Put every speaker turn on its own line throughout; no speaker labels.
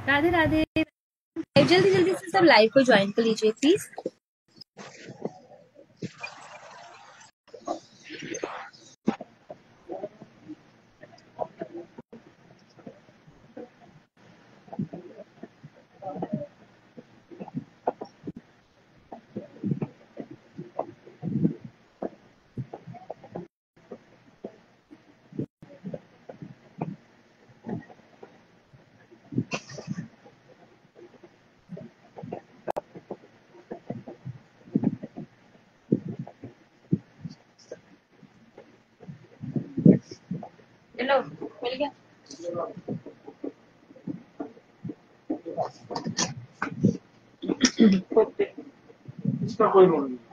राधे राधे। जल्दी जल्दी से सब लाइव को ज्वाइन कर लीजिए प्लीज। हेलो, मिल गया।
इसका कोई रोल नहीं।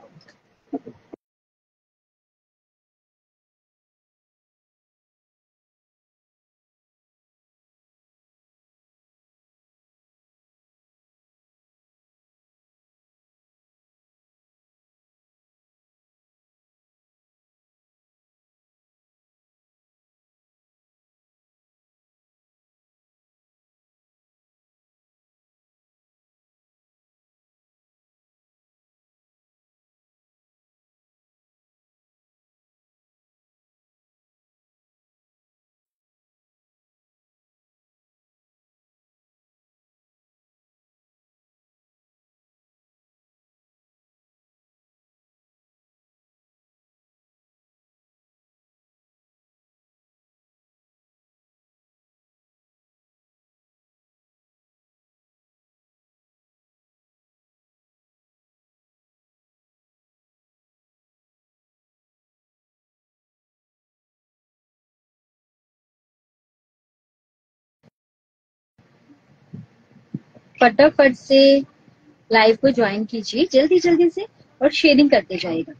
फटाफट से लाइव को ज्वाइन कीजिए जल्दी जल्दी से और शेयरिंग करते जाइएगा।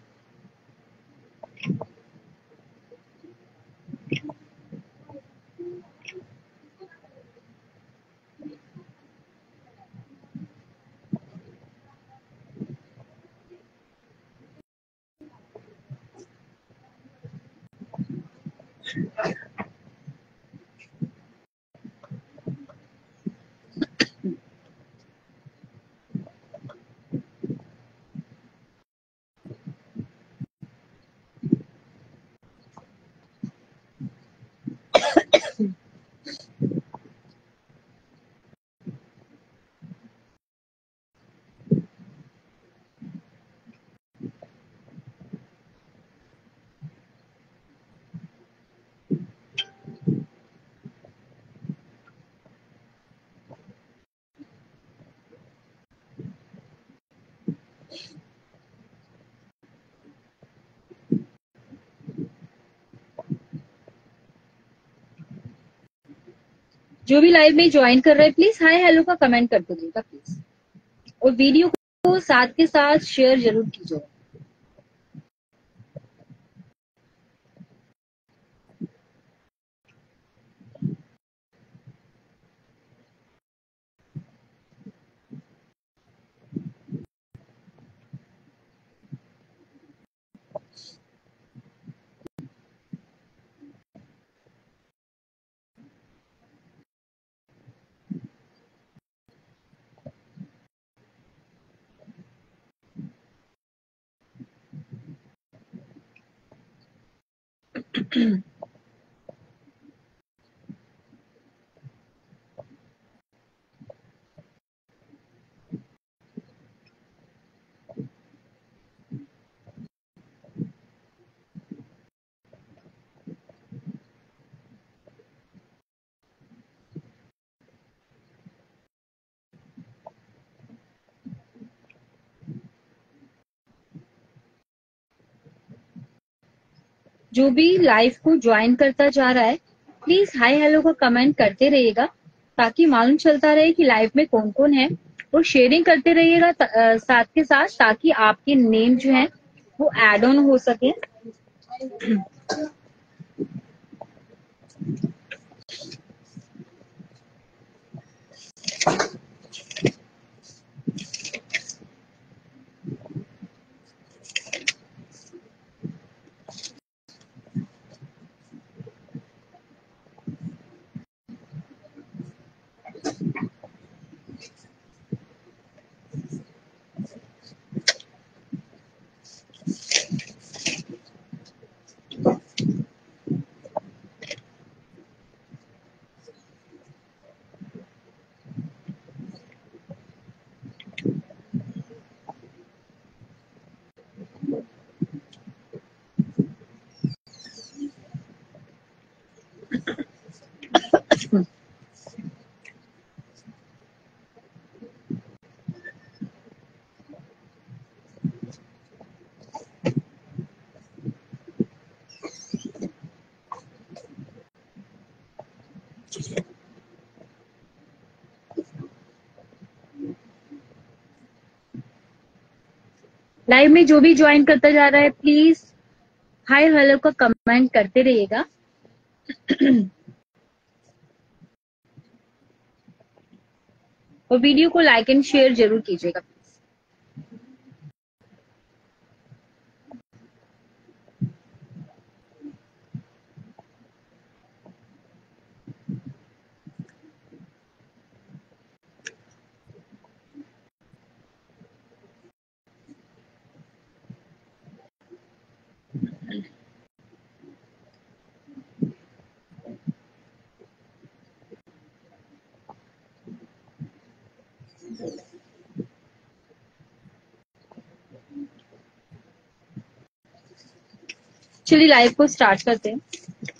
जो भी लाइव में ज्वाइन कर रहे हैं प्लीज हाय हेलो का कमेंट कर दीजिएगा प्लीज, और वीडियो को साथ के साथ शेयर जरूर कीजिएगा। जो भी लाइव को ज्वाइन करता जा रहा है प्लीज हाय हेलो का कमेंट करते रहिएगा ताकि मालूम चलता रहे कि लाइव में कौन कौन है, और शेयरिंग करते रहिएगा साथ के साथ, ताकि आपके नेम जो है वो ऐड ऑन हो सके। लाइव में जो भी ज्वाइन करता जा रहा है प्लीज हाय हेलो का कमेंट करते रहिएगा। और वीडियो को लाइक एंड शेयर जरूर कीजिएगा। चलिए लाइव को स्टार्ट करते हैं।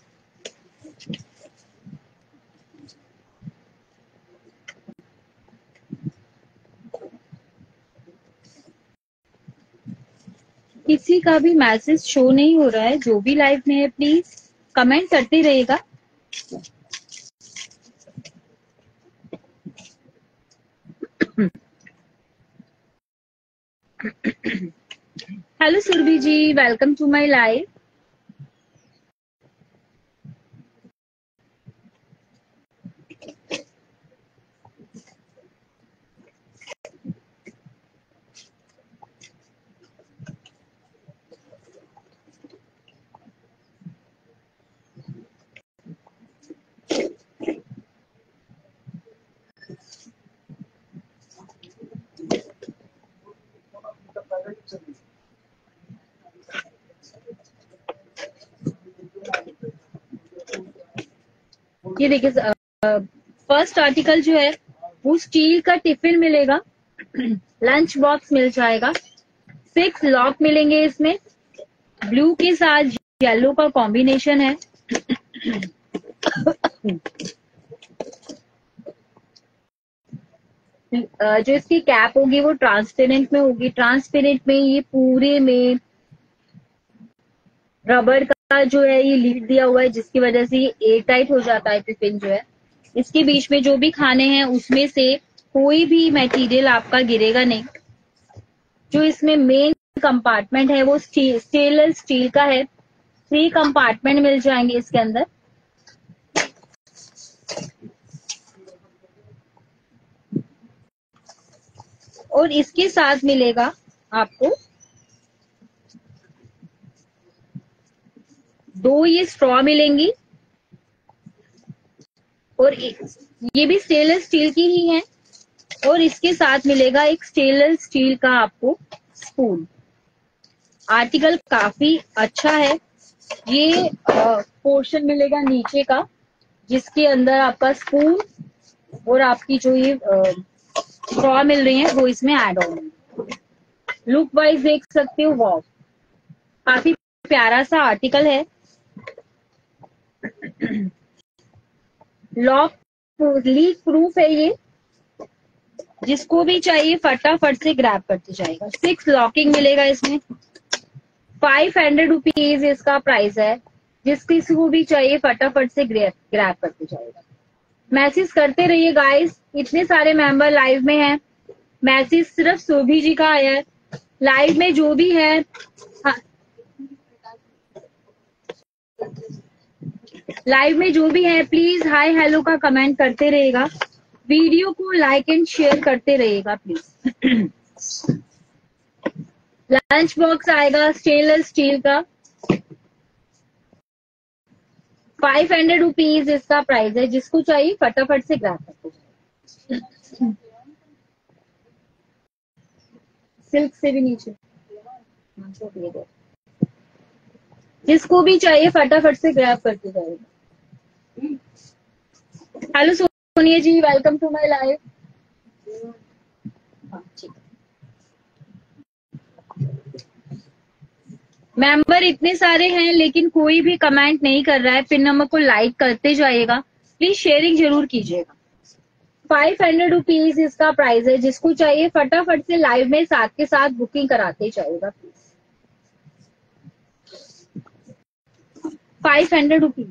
किसी का भी मैसेज शो नहीं हो रहा है, जो भी लाइव में है प्लीज कमेंट करते रहिएगा। Hello Surabhi ji, welcome to my live. ये देखिए फर्स्ट आर्टिकल जो है वो स्टील का टिफिन मिलेगा, लंच बॉक्स मिल जाएगा, 6 लॉक मिलेंगे इसमें, ब्लू के साथ येलो का कॉम्बिनेशन है। जो इसकी कैप होगी वो ट्रांसपेरेंट में होगी। ट्रांसपेरेंट में ये पूरे में रबर का जो है ये लीड दिया हुआ है, जिसकी वजह से ये एयर टाइट हो जाता है टिफिन जो है। इसके बीच में जो भी खाने हैं उसमें से कोई भी मटेरियल आपका गिरेगा नहीं। जो इसमें मेन कंपार्टमेंट है वो स्टेनलेस स्टील का है। 3 कंपार्टमेंट मिल जाएंगे इसके अंदर। और इसके साथ मिलेगा आपको 2 ये स्ट्रॉ मिलेंगी, और ये भी स्टेनलेस स्टील की ही है। और इसके साथ मिलेगा एक स्टेनलेस स्टील का आपको स्पून। आर्टिकल काफी अच्छा है। ये पोर्शन मिलेगा नीचे का, जिसके अंदर आपका स्पून और आपकी जो ये स्ट्रॉ मिल रही है वो इसमें ऐड ऑन है। लुक वाइज देख सकते हो, वाव काफी प्यारा सा आर्टिकल है। लॉक लीक प्रूफ है ये, जिसको भी चाहिए फटाफट से ग्रैब करते जाएगा। 6 लॉकिंग मिलेगा इसमें। 500 रुपीज इसका प्राइस है। जिस किसी को भी चाहिए फटाफट से ग्रैब करते जाएगा। मैसेज करते रहिए गाइस, इतने सारे मेंबर लाइव में हैं। मैसेज सिर्फ सुरभि जी का आया है। लाइव में जो भी है लाइव में जो भी है प्लीज हाय हेलो का कमेंट करते रहेगा। वीडियो को लाइक एंड शेयर करते रहेगा प्लीज। लंच बॉक्स आएगा स्टेनलेस स्टील का। 500 रुपीज इसका प्राइस है। जिसको चाहिए फटाफट से ग्रैब करते जाए। सिल्क से भी नीचे जिसको भी चाहिए फटाफट से ग्रैब करते जाएगा। Hello Sonia ji, welcome to my live. Member इतने सारे हैं लेकिन कोई भी कमेंट नहीं कर रहा है। पिन नंबर को लाइक करते जाइएगा, प्लीज शेयरिंग जरूर कीजिएगा। 500 रुपीज इसका प्राइस है। जिसको चाहिए फटाफट से लाइव में साथ के साथ बुकिंग कराते जाइएगा प्लीज। 500 रुपीज।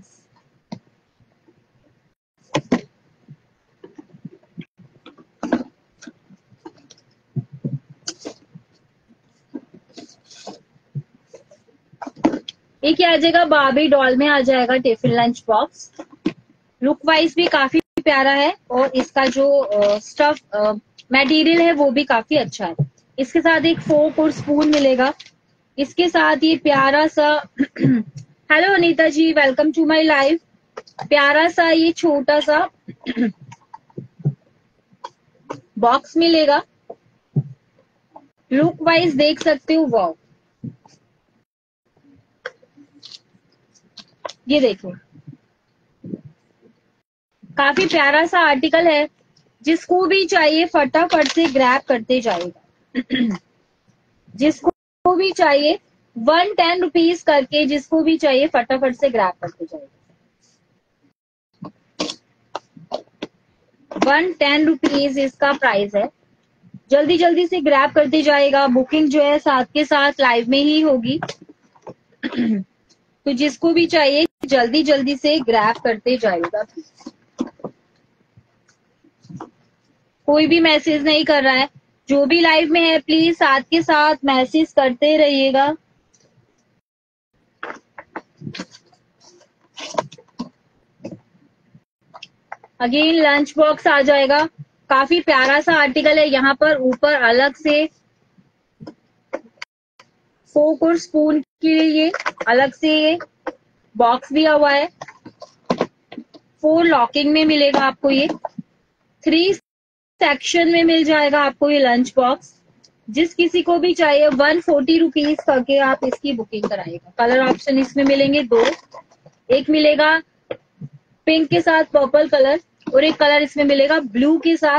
एक आ जाएगा बार्बी डॉल में आ जाएगा tiffin lunch box. Look wise भी काफी प्यारा है और इसका जो स्टफ मटेरियल है वो भी काफी अच्छा है। इसके साथ एक फोर्क और स्पून मिलेगा। इसके साथ ये प्यारा सा hello Anita ji, welcome to my live. प्यारा सा ये छोटा सा बॉक्स मिलेगा। लुक वाइज देख सकते हो, वाओ, ये देखो काफी प्यारा सा आर्टिकल है। जिसको भी चाहिए फटाफट से ग्रैब करते जाएगा। जिसको भी चाहिए 110 रुपीज करके, जिसको भी चाहिए फटाफट से ग्रैब करते जाएगा। 110 रुपीज इसका प्राइस है। जल्दी जल्दी से ग्रैब करते जाएगा। बुकिंग जो है साथ के साथ लाइव में ही होगी। तो जिसको भी चाहिए जल्दी जल्दी से ग्रैब करते जाएगा। कोई भी मैसेज नहीं कर रहा है। जो भी लाइव में है प्लीज साथ के साथ मैसेज करते रहिएगा। अगेन लंच बॉक्स आ जाएगा। काफी प्यारा सा आर्टिकल है। यहाँ पर ऊपर अलग से फोर्क और स्पून के लिए अलग से ये बॉक्स दिया हुआ है। 4 लॉकिंग में मिलेगा आपको ये। 3 सेक्शन में मिल जाएगा आपको ये लंच बॉक्स। जिस किसी को भी चाहिए 140 रुपीज करके आप इसकी बुकिंग कराएगा। कलर ऑप्शन इसमें मिलेंगे 2। एक मिलेगा पिंक के साथ पर्पल कलर और एक कलर इसमें मिलेगा ब्लू के साथ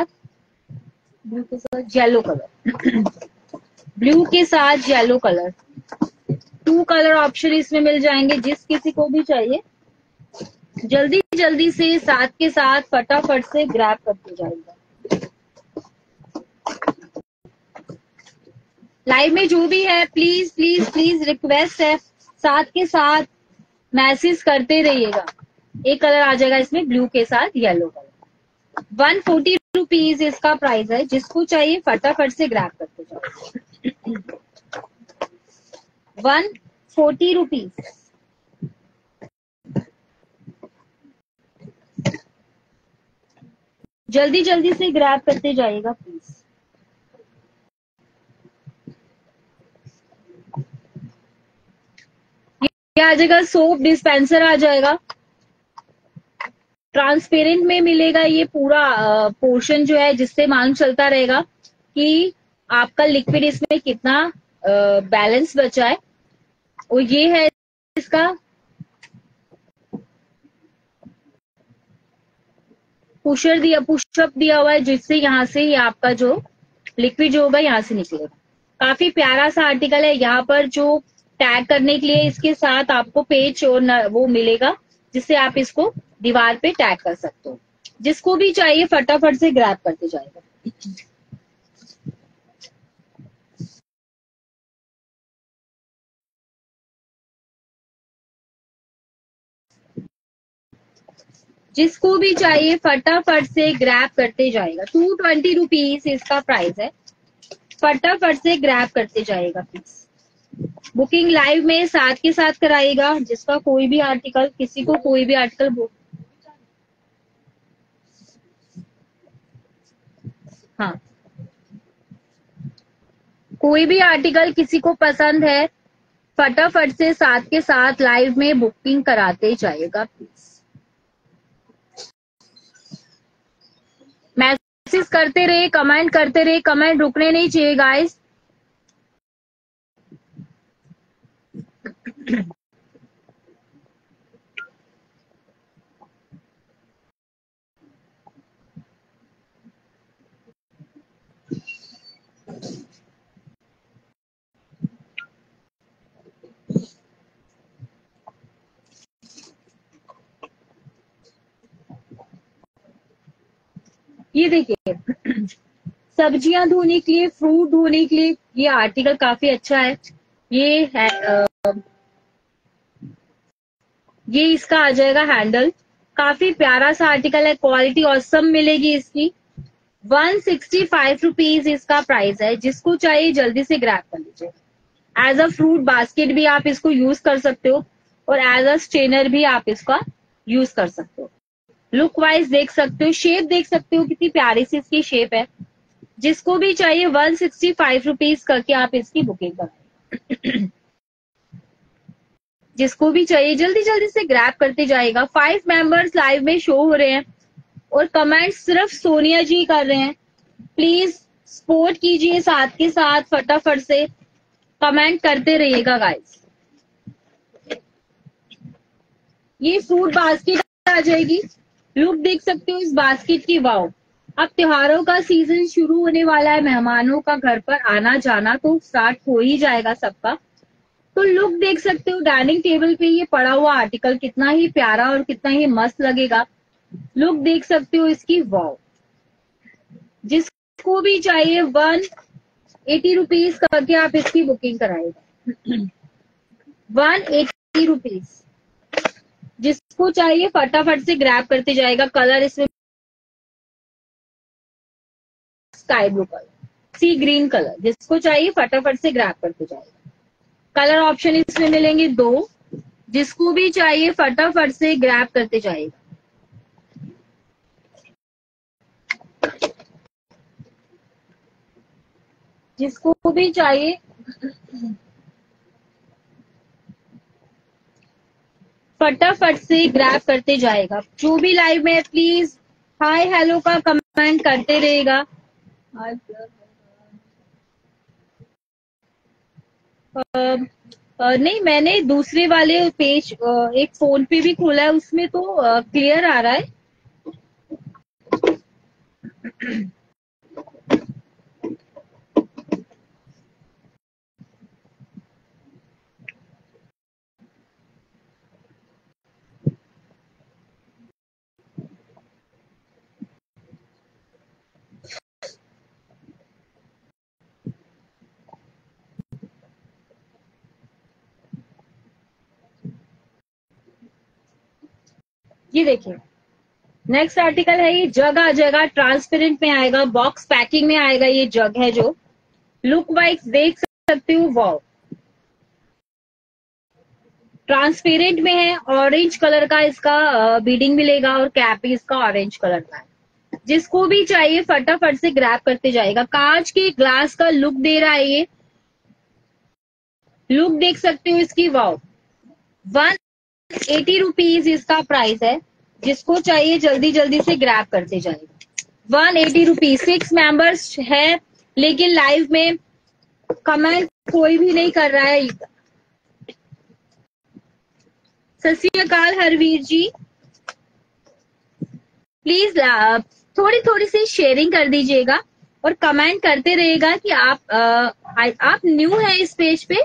येलो कलर। ब्लू के साथ येलो कलर। 2 कलर ऑप्शन इसमें मिल जाएंगे। जिस किसी को भी चाहिए जल्दी जल्दी से साथ के साथ फटाफट से ग्रैब करते जाएगा। लाइव में जो भी है प्लीज प्लीज प्लीज रिक्वेस्ट है साथ के साथ मैसेज करते रहिएगा। एक कलर आ जाएगा इसमें ब्लू के साथ येलो कलर। 140 रुपीज इसका प्राइस है। जिसको चाहिए फटाफट से ग्रैब करते जाओ। 140 रुपीज। जल्दी जल्दी से ग्रैब करते जाइएगा प्लीज। ये आ जाएगा सोप डिस्पेंसर आ जाएगा। ट्रांसपेरेंट में मिलेगा ये पूरा पोर्शन जो है, जिससे मालूम चलता रहेगा कि आपका लिक्विड इसमें कितना बैलेंस बचा है। और ये है इसका पुशअप दिया हुआ है, जिससे यहाँ से ही आपका जो लिक्विड जो होगा यहाँ से निकलेगा। काफी प्यारा सा आर्टिकल है। यहाँ पर जो टैग करने के लिए इसके साथ आपको पेज और वो मिलेगा, जिससे आप इसको दीवार पे टैग कर सकते हो। जिसको भी चाहिए फटाफट से ग्रैब करते जाएगा। जिसको भी चाहिए फटाफट से ग्रैब करते जाएगा। 220 रुपीज इसका प्राइस है। फटाफट से ग्रैब करते जाएगा प्लीज। बुकिंग लाइव में साथ के साथ कराएगा। जिसका कोई भी आर्टिकल, किसी को कोई भी आर्टिकल हाँ, कोई भी आर्टिकल किसी को पसंद है फटाफट से साथ के साथ लाइव में बुकिंग कराते जाएगा प्लीज। मैसेज करते रहे, कमेंट करते रहे। कमेंट रुकने नहीं चाहिए गाइस। ये देखिए सब्जियां धोने के लिए, फ्रूट धोने के लिए ये आर्टिकल काफी अच्छा है। ये है ये इसका आ जाएगा हैंडल। काफी प्यारा सा आर्टिकल है। क्वालिटी ऑसम मिलेगी इसकी। 165 रुपीज इसका प्राइस है। जिसको चाहिए जल्दी से ग्रैब कर लीजिए। एज अ फ्रूट बास्केट भी आप इसको यूज कर सकते हो। और एज अ स्ट्रेनर भी आप इसका यूज कर सकते हो। लुक वाइज देख सकते हो, शेप देख सकते हो कितनी प्यारी सी इसकी शेप है। जिसको भी चाहिए 165 रुपीज करके आप इसकी बुकिंग कराएं। जिसको भी चाहिए जल्दी जल्दी से ग्रैब करते जाएगा। 5 मेंबर्स लाइव में शो हो रहे हैं और कमेंट सिर्फ सोनिया जी कर रहे हैं। प्लीज सपोर्ट कीजिए, साथ के साथ फटाफट से कमेंट करते रहिएगा गाइस। ये फ्रूट बास्केट आ जाएगी। लुक देख सकते हो इस बास्केट की, वाओ। अब त्योहारों का सीजन शुरू होने वाला है, मेहमानों का घर पर आना जाना तो स्टार्ट हो ही जाएगा सबका। तो लुक देख सकते हो डाइनिंग टेबल पे ये पड़ा हुआ आर्टिकल कितना ही प्यारा और कितना ही मस्त लगेगा। लुक देख सकते हो इसकी, वाओ। जिसको भी चाहिए 180 रुपीज करके आप इसकी बुकिंग कराएगा। 180 रुपीज। जिसको चाहिए फटाफट से ग्रैब करते जाएगा। कलर इसमें sky blue colour, sea green colour, जिसको चाहिए फटाफट से ग्रैब करते जाएगा। कलर ऑप्शन इसमें मिलेंगे 2, जिसको भी चाहिए फटाफट से ग्रैब करते जाएगा। जिसको भी चाहिए फटाफट से ग्रैब करते जाएगा। जो भी लाइव में प्लीज हाय हेलो का कमेंट करते रहेगा। नहीं, मैंने दूसरे वाले पेज एक फोन पे भी खोला है, उसमें तो क्लियर आ रहा है। ये देखिए नेक्स्ट आर्टिकल है, ये जग आ जाएगा, ट्रांसपेरेंट में आएगा, बॉक्स पैकिंग में आएगा। ये जग है जो लुक वाइज देख सकते हो, वाओ। ट्रांसपेरेंट में है, ऑरेंज कलर का इसका बीडिंग मिलेगा और कैप भी इसका ऑरेंज कलर का है। जिसको भी चाहिए फटाफट से ग्रैब करते जाएगा। कांच के ग्लास का लुक दे रहा है ये। लुक देख सकते हो इसकी, वाओ। 180 रुपीज इसका प्राइस है। जिसको चाहिए जल्दी जल्दी से ग्रैब करते जाएगा। 180 रुपीज। 6 मेंबर्स है लेकिन लाइव में कमेंट कोई भी नहीं कर रहा है। सत श्री अकाल हरवीर जी, प्लीज थोड़ी थोड़ी सी शेयरिंग कर दीजिएगा और कमेंट करते रहेगा कि आप न्यू है इस पेज पे।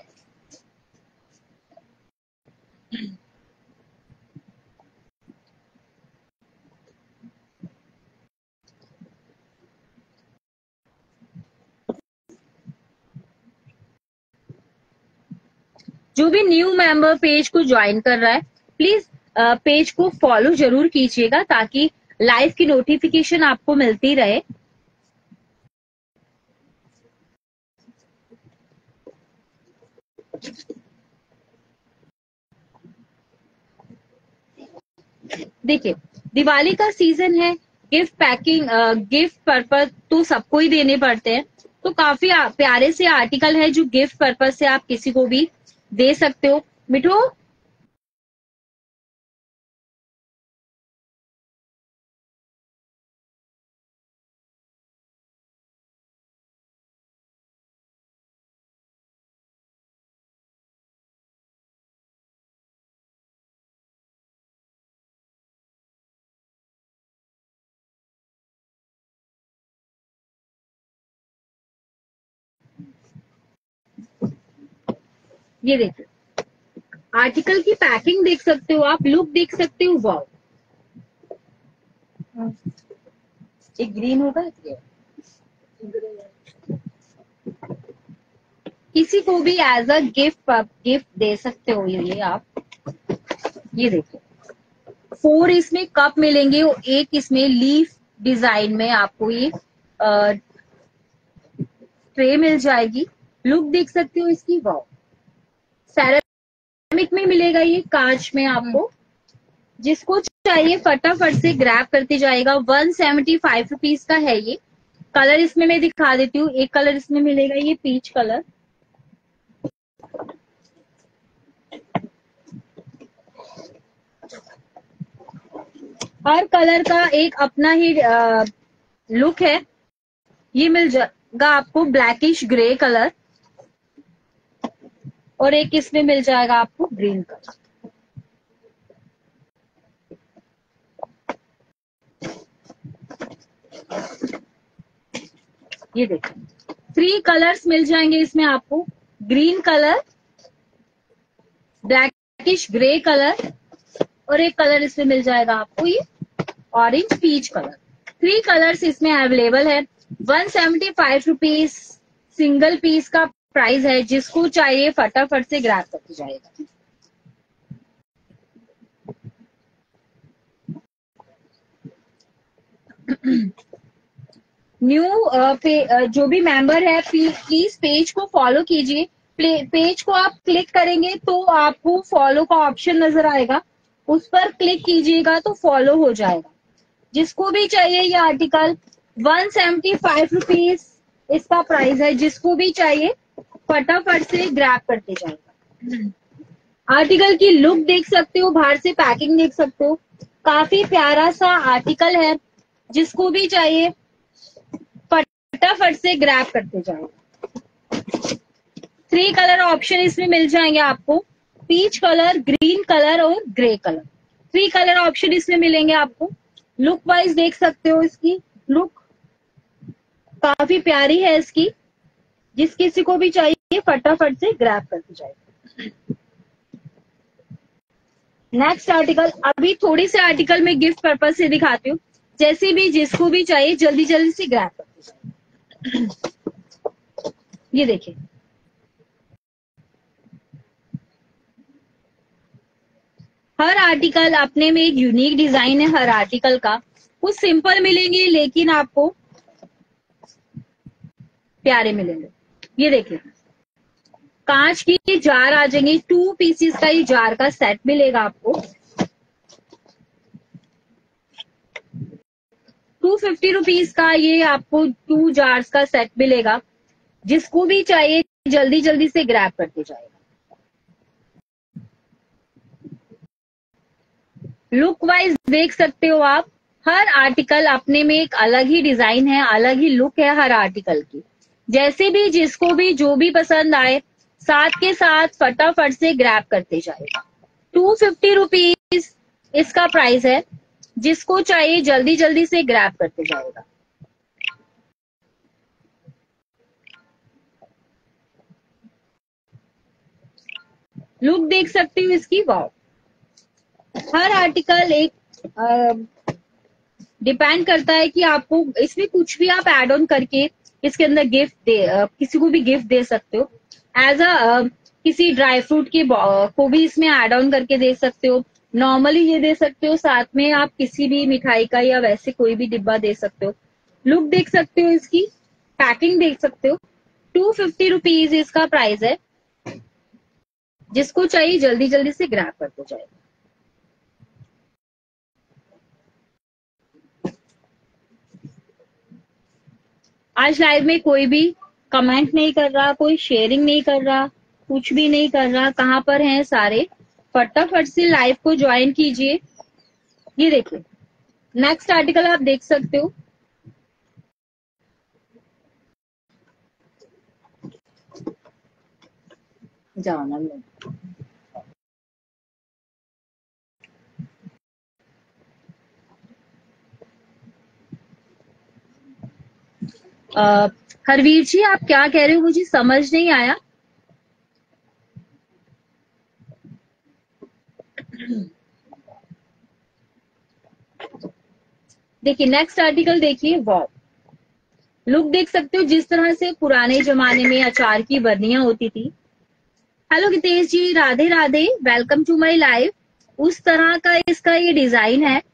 जो भी न्यू मेंबर पेज को ज्वाइन कर रहा है प्लीज पेज को फॉलो जरूर कीजिएगा ताकि लाइव की नोटिफिकेशन आपको मिलती रहे। देखिए दिवाली का सीजन है, गिफ्ट पैकिंग गिफ्ट पर्पज तो सबको ही देने पड़ते हैं। तो काफी प्यारे से आर्टिकल है जो गिफ्ट पर्पज से आप किसी को भी दे सकते हो। मिठू ये देखिए आर्टिकल की पैकिंग देख सकते हो आप, लुक देख सकते हो, वाओ। एक ग्रीन होगा ये। किसी को भी एज अ गिफ्ट दे सकते हो ये आप। ये देखिए 4 इसमें कप मिलेंगे और एक इसमें लीफ डिजाइन में आपको ये ट्रे मिल जाएगी। लुक देख सकते हो इसकी, वाओ। सेरेमिक सिरेमिक में मिलेगा, ये कांच में आपको। जिसको चाहिए फटाफट से ग्रैब करते जाएगा। 175 रुपीज का है ये। कलर इसमें मैं दिखा देती हूँ। एक कलर इसमें मिलेगा, ये पीच कलर। हर कलर का एक अपना ही लुक है। ये मिल जाएगा आपको ब्लैकिश ग्रे कलर, और एक इसमें मिल जाएगा आपको ग्रीन कलर। ये देखिए 3 कलर्स मिल जाएंगे इसमें आपको। Green colour, blackish grey colour, और एक कलर इसमें मिल जाएगा आपको ये ऑरेंज पीच कलर। 3 कलर्स इसमें अवेलेबल है। 175 रुपीज सिंगल पीस का प्राइस है। जिसको चाहिए फटाफट से ग्रैब करके जाएगा। न्यू जो भी मेंबर है प्लीज पेज को फॉलो कीजिए। पेज को आप क्लिक करेंगे तो आपको फॉलो का ऑप्शन नजर आएगा, उस पर क्लिक कीजिएगा तो फॉलो हो जाएगा। जिसको भी चाहिए ये आर्टिकल 175 रुपीज इसका प्राइस है। जिसको भी चाहिए फटाफट से ग्रैब करते जाएगा। आर्टिकल की लुक देख सकते हो, बाहर से पैकिंग देख सकते हो, काफी प्यारा सा आर्टिकल है। जिसको भी चाहिए फटाफट से ग्रैब करते जाएगा। 3 कलर ऑप्शन इसमें मिल जाएंगे आपको, पीच कलर, ग्रीन कलर और ग्रे कलर। 3 कलर ऑप्शन इसमें मिलेंगे आपको। लुक वाइज देख सकते हो, इसकी लुक काफी प्यारी है इसकी। जिस किसी को भी चाहिए फटाफट से ग्रैब करके जाएगा। नेक्स्ट आर्टिकल, अभी थोड़ी से आर्टिकल में गिफ्ट पर्पज से दिखाती हूँ। जैसे भी जिसको भी चाहिए जल्दी जल्दी से ग्रैब करके जाएगा। ये देखिए हर आर्टिकल अपने में एक यूनिक डिजाइन है। हर आर्टिकल का कुछ सिंपल मिलेंगे लेकिन आपको प्यारे मिलेंगे। ये देखिए कांच की जार आ जाएंगी। 2 पीसेस का ये जार का सेट मिलेगा आपको। 250 रुपीज का ये आपको 2 जार्स का सेट मिलेगा। जिसको भी चाहिए जल्दी जल्दी से ग्रैब करते जाएगा। लुक वाइज देख सकते हो आप, हर आर्टिकल अपने में एक अलग ही डिजाइन है, अलग ही लुक है हर आर्टिकल की। जैसे भी जिसको भी जो भी पसंद आए साथ के साथ फटाफट से ग्रैब करते जाएगा। 250 रुपीज इसका प्राइस है। जिसको चाहिए जल्दी जल्दी से ग्रैब करते जाएगा। लुक देख सकते हो इसकी, वाव। हर आर्टिकल एक डिपेंड करता है कि आपको इसमें कुछ भी आप एड ऑन करके इसके अंदर गिफ्ट किसी को भी गिफ्ट दे सकते हो। एज अ किसी ड्राई फ्रूट के को भी इसमें एड ऑन करके दे सकते हो। नॉर्मली ये दे सकते हो, साथ में आप किसी भी मिठाई का या वैसे कोई भी डिब्बा दे सकते हो। लुक देख सकते हो इसकी, पैकिंग देख सकते हो। 250 रुपीज इसका प्राइस है। जिसको चाहिए जल्दी जल्दी से ग्रैब करते जाए। आज लाइव में कोई भी कमेंट नहीं कर रहा, कोई शेयरिंग नहीं कर रहा, कुछ भी नहीं कर रहा। कहाँ पर हैं सारे? फटाफट से लाइव को ज्वाइन कीजिए। ये देखिए नेक्स्ट आर्टिकल आप देख सकते हो। जाना नहीं। हरवीर जी आप क्या कह रहे हो, मुझे समझ नहीं आया। देखिए नेक्स्ट आर्टिकल देखिए, वाव। लुक देख सकते हो, जिस तरह से पुराने जमाने में अचार की बर्नियां होती थी। Hello Gitesh ji, Radhe Radhe, welcome to my live. उस तरह का इसका ये डिजाइन है।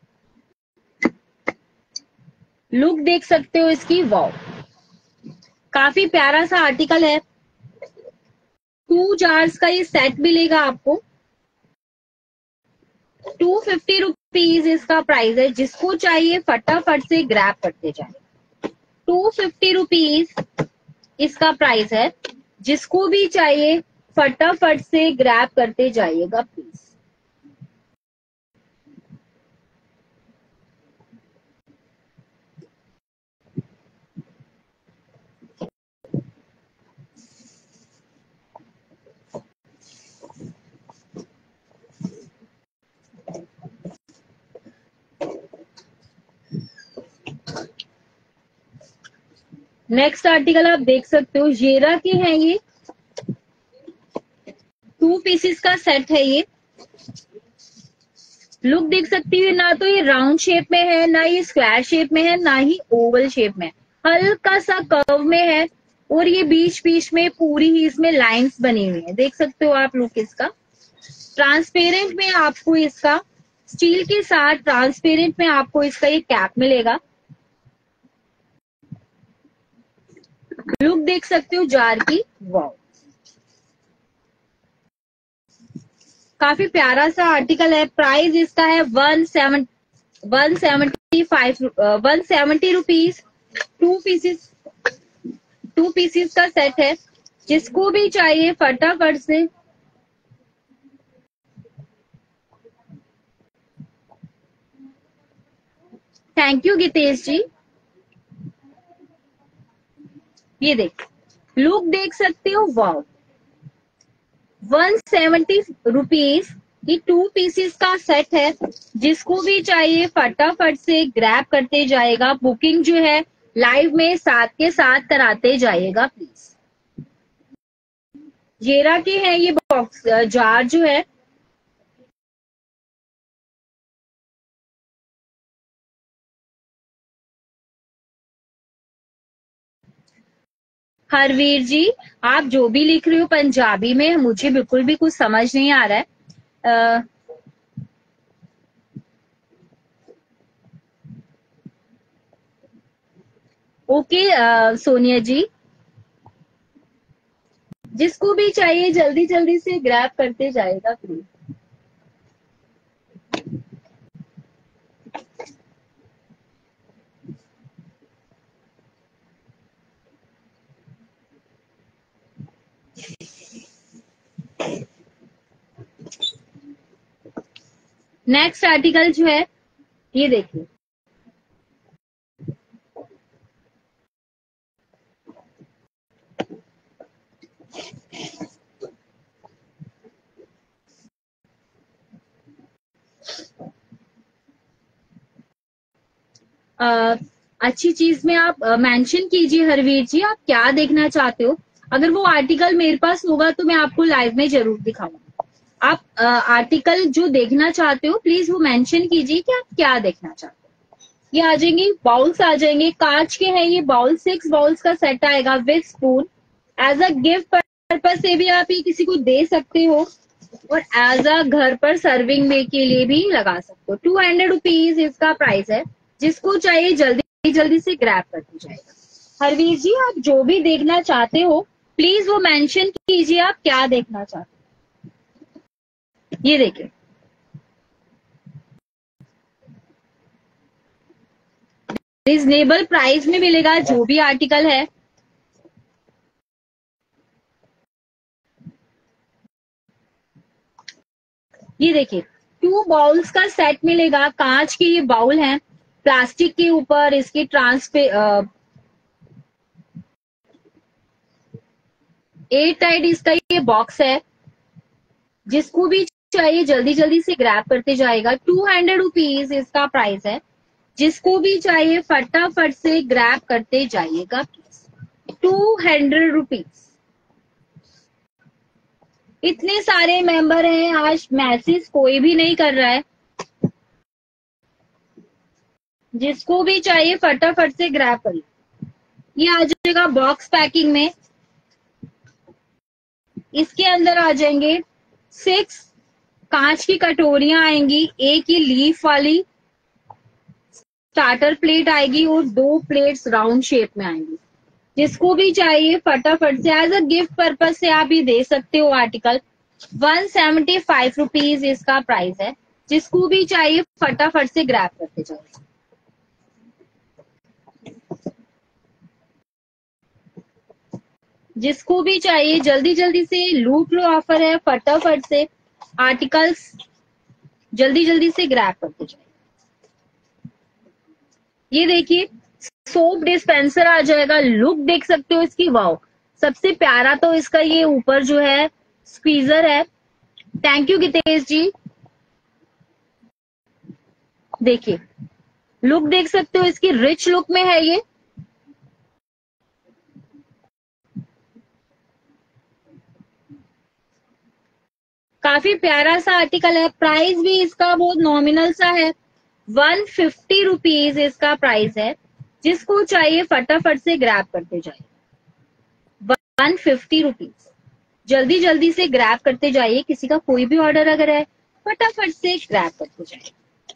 लुक देख सकते हो इसकी, वाव। काफी प्यारा सा आर्टिकल है। 2 जार्स का ये सेट मिलेगा आपको। 250 रुपीज इसका प्राइस है। जिसको चाहिए फटाफट से ग्रैब करते जाए। 250 रुपीज इसका प्राइस है। जिसको भी चाहिए फटाफट से ग्रैब करते जाइएगा प्लीज। नेक्स्ट आर्टिकल आप देख सकते हो, जेरा के हैं ये। 2 पीसेस का सेट है ये। लुक देख सकती है, ना तो ये राउंड शेप में है, ना ये स्क्वायर शेप में है, ना ही ओवल शेप में। हल्का सा कर्व में है और ये बीच बीच में पूरी ही इसमें लाइंस बनी हुई है। देख सकते हो आप लुक इसका। ट्रांसपेरेंट में आपको इसका स्टील के साथ ट्रांसपेरेंट में आपको इसका ये कैप मिलेगा। लुक देख सकते हो जार की, वाओ, काफी प्यारा सा आर्टिकल है। प्राइस इसका है 170 रुपीज। 2 पीसेस का सेट है। जिसको भी चाहिए फटाफट से थैंक यू गीतेश जी। ये देख, लुक देख सकते हो, वाओ, 170 रुपीज। ये 2 पीसेस का सेट है। जिसको भी चाहिए फटाफट से ग्रैब करते जाएगा। बुकिंग जो है लाइव में साथ के साथ कराते जाइएगा प्लीज। जेरा के हैं ये बॉक्स जार जो है। हरवीर जी, आप जो भी लिख रहे हो पंजाबी में मुझे बिल्कुल भी कुछ समझ नहीं आ रहा है। ओके सोनिया जी, जिसको भी चाहिए जल्दी जल्दी से ग्रैब करते जाएगा प्लीज। नेक्स्ट आर्टिकल जो है ये देखिए, अच्छी चीज में आप मेंशन कीजिए हरवीर जी, आप क्या देखना चाहते हो। अगर वो आर्टिकल मेरे पास होगा तो मैं आपको लाइव में जरूर दिखाऊंगा। आप आर्टिकल जो देखना चाहते हो प्लीज वो मेंशन कीजिए कि आप क्या देखना चाहते हो। ये आ जाएंगे बाउल्स, आ जाएंगे कांच के हैं ये बाउल। 6 बाउल्स का सेट आएगा with spoon. As a gift purpose से भी आप ये किसी को दे सकते हो और एज अ घर पर सर्विंग में के लिए भी लगा सकते हो। 200 रुपीज इसका प्राइस है। जिसको चाहिए जल्दी जल्दी से ग्रैब करते जाएगा। हरवीर जी, आप जो भी देखना चाहते हो प्लीज वो मेंशन कीजिए आप क्या देखना चाहते हो। ये देखिए, रिजनेबल प्राइस में मिलेगा जो भी आर्टिकल है। ये देखिए, 2 बाउल्स का सेट मिलेगा। कांच के ये बाउल हैं, प्लास्टिक के ऊपर इसकी एयर टाइट इसका ये बॉक्स है। जिसको भी चाहिए जल्दी जल्दी से ग्रैब करते जाएगा। 200 रुपीज इसका प्राइस है। जिसको भी चाहिए फटाफट से ग्रैब करते जाइएगा प्लीज। 200 रुपीज। इतने सारे मेंबर हैं, आज मैसेज कोई भी नहीं कर रहा है। जिसको भी चाहिए फटाफट से ग्रैब करिए। ये आ जाएगा बॉक्स पैकिंग में। इसके अंदर आ जाएंगे 6 कांच की कटोरियां आएंगी। एक ये लीफ वाली स्टार्टर प्लेट आएगी और 2 प्लेट्स राउंड शेप में आएंगी। जिसको भी चाहिए फटाफट से एज अ गिफ्ट पर्पज से आप ये दे सकते हो आर्टिकल। 175 रुपीज इसका प्राइस है। जिसको भी चाहिए फटाफट से ग्रैब करते जाओ। जिसको भी चाहिए जल्दी जल्दी से लूट लो, ऑफर है, फटाफट से आर्टिकल्स जल्दी जल्दी से ग्रैब करते जाओ। ये देखिए सोप डिस्पेंसर आ जाएगा, लुक देख सकते हो इसकी, वाओ। सबसे प्यारा तो इसका ये ऊपर जो है स्क्वीजर है। Thank you Gitesh ji. देखिए लुक देख सकते हो इसकी, रिच लुक में है ये। काफी प्यारा सा आर्टिकल है। प्राइस भी इसका बहुत नॉमिनल सा है, 150 रुपीज इसका प्राइस है। जिसको चाहिए फटाफट से ग्रैब करते जाइए। 150 रुपीज, जल्दी जल्दी से ग्रैब करते जाइए। किसी का कोई भी ऑर्डर अगर है फटाफट से ग्रैब करते जाइए।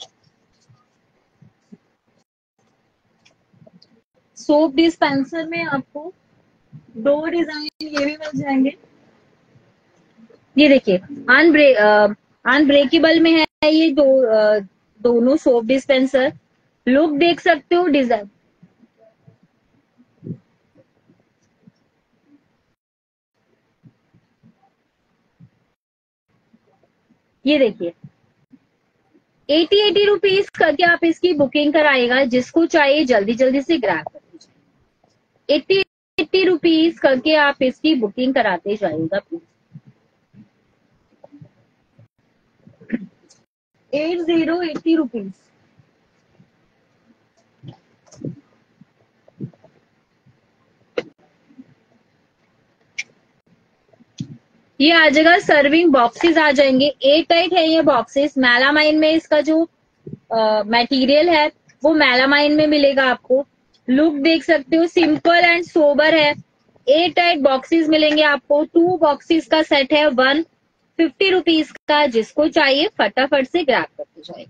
सोप डिस्पेंसर में आपको दो डिजाइन ये भी मिल जाएंगे। ये देखिए अनब्रेकेबल में है ये दोनों सोप डिस्पेंसर। लुक देख सकते हो, डिजाइन ये देखिए 80 रुपीज करके आप इसकी बुकिंग कराएगा। जिसको चाहिए जल्दी जल्दी से ग्रैब कर दीजिए। 80 रुपीज करके आप इसकी बुकिंग कराते जाइएगा प्लीज। 80 रुपीज। ये आ जाएगा, सर्विंग बॉक्सेस आ जाएंगे। एयर टाइट है ये बॉक्सेस। मेलामाइन में इसका जो मटेरियल है वो मेलामाइन में मिलेगा आपको। लुक देख सकते हो, सिंपल एंड सोबर है। एयर टाइट बॉक्सेस मिलेंगे आपको। 2 बॉक्सेस का सेट है, 150 रुपीज का। जिसको चाहिए फटाफट से ग्रैब करते जाए।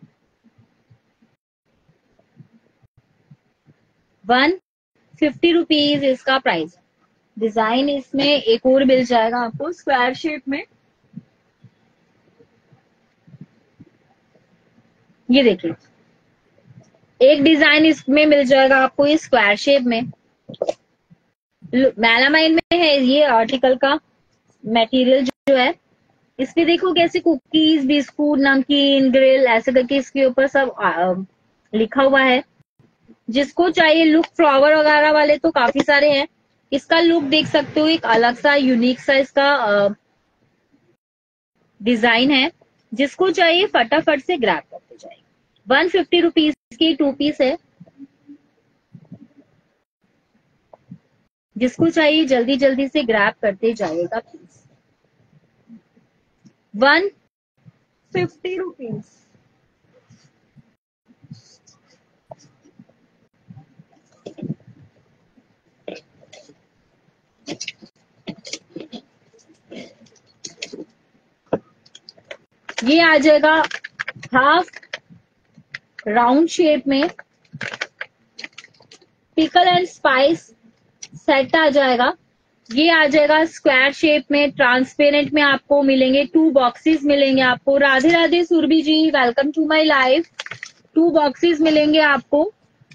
150 रुपीज इसका प्राइस है। डिजाइन इसमें एक और मिल जाएगा आपको स्क्वायर शेप में। ये देखिए एक डिजाइन इसमें मिल जाएगा आपको ये स्क्वायर शेप में। मेलामाइन में है ये आर्टिकल का मटेरियल जो है। इसमें देखो कैसे कुकीज, बिस्कुट, नमकीन, ग्रिल ऐसे करके इसके ऊपर सब लिखा हुआ है। जिसको चाहिए लुक फ्लावर वगैरह वाले तो काफी सारे हैं। इसका लुक देख सकते हो, एक अलग सा यूनिक सा इसका डिजाइन है। जिसको चाहिए फटाफट से ग्रैब करते जाए। 150 रुपीज की 2 पीस है। जिसको चाहिए जल्दी जल्दी से ग्रैब करते जाइएगा प्लीज। 150 रुपीज। ये आ जाएगा हाफ राउंड शेप में, पिकल एंड स्पाइस सेट आ जाएगा। ये आ जाएगा स्क्वायर शेप में, ट्रांसपेरेंट में आपको मिलेंगे। 2 बॉक्सेस मिलेंगे आपको। Radhe Radhe Surabhi ji, welcome to my live. 2 boxes मिलेंगे आपको।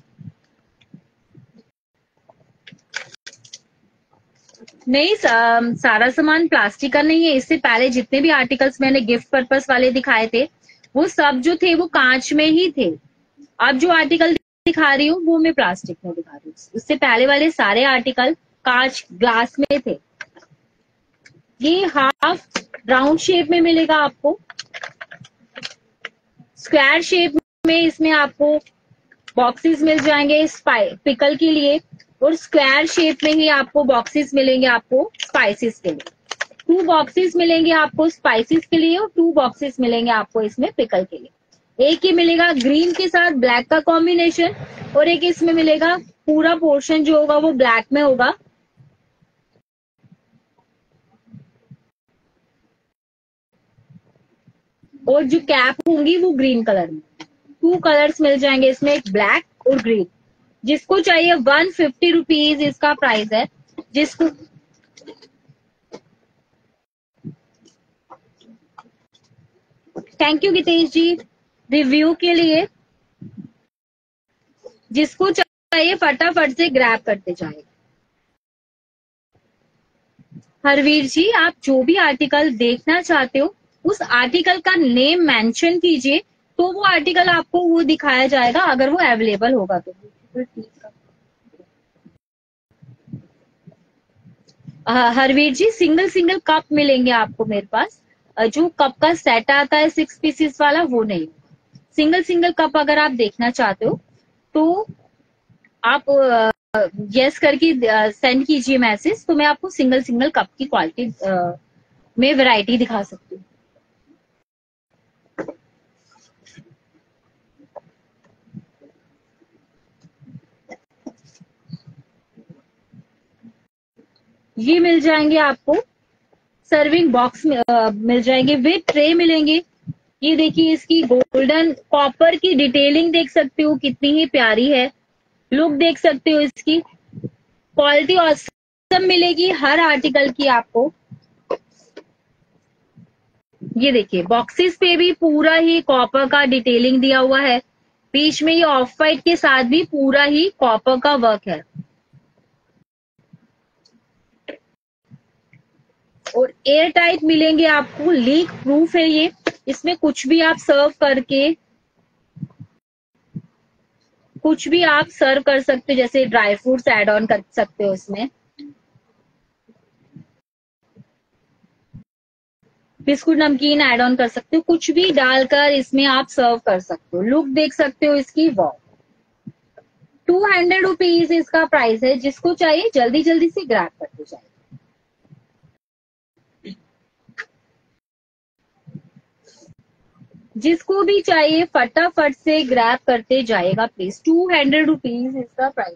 नहीं सारा सामान प्लास्टिक का नहीं है। इससे पहले जितने भी आर्टिकल्स मैंने गिफ्ट पर्पस वाले दिखाए थे वो सब जो थे वो कांच में ही थे। अब जो आर्टिकल दिखा रही हूँ वो मैं प्लास्टिक में दिखा रही हूँ। उससे पहले वाले सारे आर्टिकल कांच ग्लास में थे। ये हाफ राउंड शेप में मिलेगा आपको। स्क्वायर शेप में इसमें आपको बॉक्सेस मिल जाएंगे पिकल के लिए, और स्क्वायर शेप में ही आपको बॉक्सेस मिलेंगे आपको स्पाइसेस के लिए। 2 बॉक्सेस मिलेंगे आपको स्पाइसेस के लिए और 2 बॉक्सेस मिलेंगे आपको इसमें पिकल के लिए। एक ही मिलेगा ग्रीन के साथ ब्लैक का कॉम्बिनेशन, और एक इसमें मिलेगा पूरा पोर्शन जो होगा वो ब्लैक में होगा। और जो कैप होंगी वो ग्रीन कलर में। 2 कलर्स मिल जाएंगे इसमें, एक ब्लैक और ग्रीन। जिसको चाहिए 150 रुपीज इसका प्राइस है। जिसको thank you Gitesh ji review के लिए। जिसको चाहिए फटाफट से ग्रैब करते जाएगा। हरवीर जी, आप जो भी आर्टिकल देखना चाहते हो उस आर्टिकल का नेम मेंशन कीजिए, तो वो आर्टिकल आपको वो दिखाया जाएगा अगर वो अवेलेबल होगा तो। Harvir ji, single single cup मिलेंगे आपको मेरे पास। जो कप का सेट आता है 6 पीसेस वाला वो नहीं। सिंगल सिंगल कप अगर आप देखना चाहते हो तो आप यस करके सेंड कीजिए मैसेज, तो मैं आपको सिंगल सिंगल कप की क्वालिटी में वैरायटी दिखा सकती हूँ। ये मिल जाएंगे आपको सर्विंग बॉक्स में, मिल जाएंगे विद ट्रे मिलेंगे। ये देखिए इसकी गोल्डन कॉपर की डिटेलिंग देख सकते हो कितनी ही प्यारी है। लुक देख सकते हो इसकी क्वालिटी और सब मिलेगी हर आर्टिकल की आपको। ये देखिए बॉक्सेस पे भी पूरा ही कॉपर का डिटेलिंग दिया हुआ है। बीच में ये ऑफ वाइट के साथ भी पूरा ही कॉपर का वर्क है और एयर टाइट मिलेंगे आपको, लीक प्रूफ है ये। इसमें कुछ भी आप सर्व कर सकते हो, जैसे ड्राई फ्रूट्स ऐड ऑन कर सकते हो इसमें, बिस्कुट नमकीन ऐड ऑन कर सकते हो, कुछ भी डालकर इसमें आप सर्व कर सकते हो। लुक देख सकते हो इसकी, वाह। 200 रुपीज इसका प्राइस है। जिसको चाहिए जल्दी जल्दी से ग्रैब करते जाए। जिसको भी चाहिए फटाफट से ग्रैब करते जाएगा प्लीज। 200 रुपीज इसका प्राइस।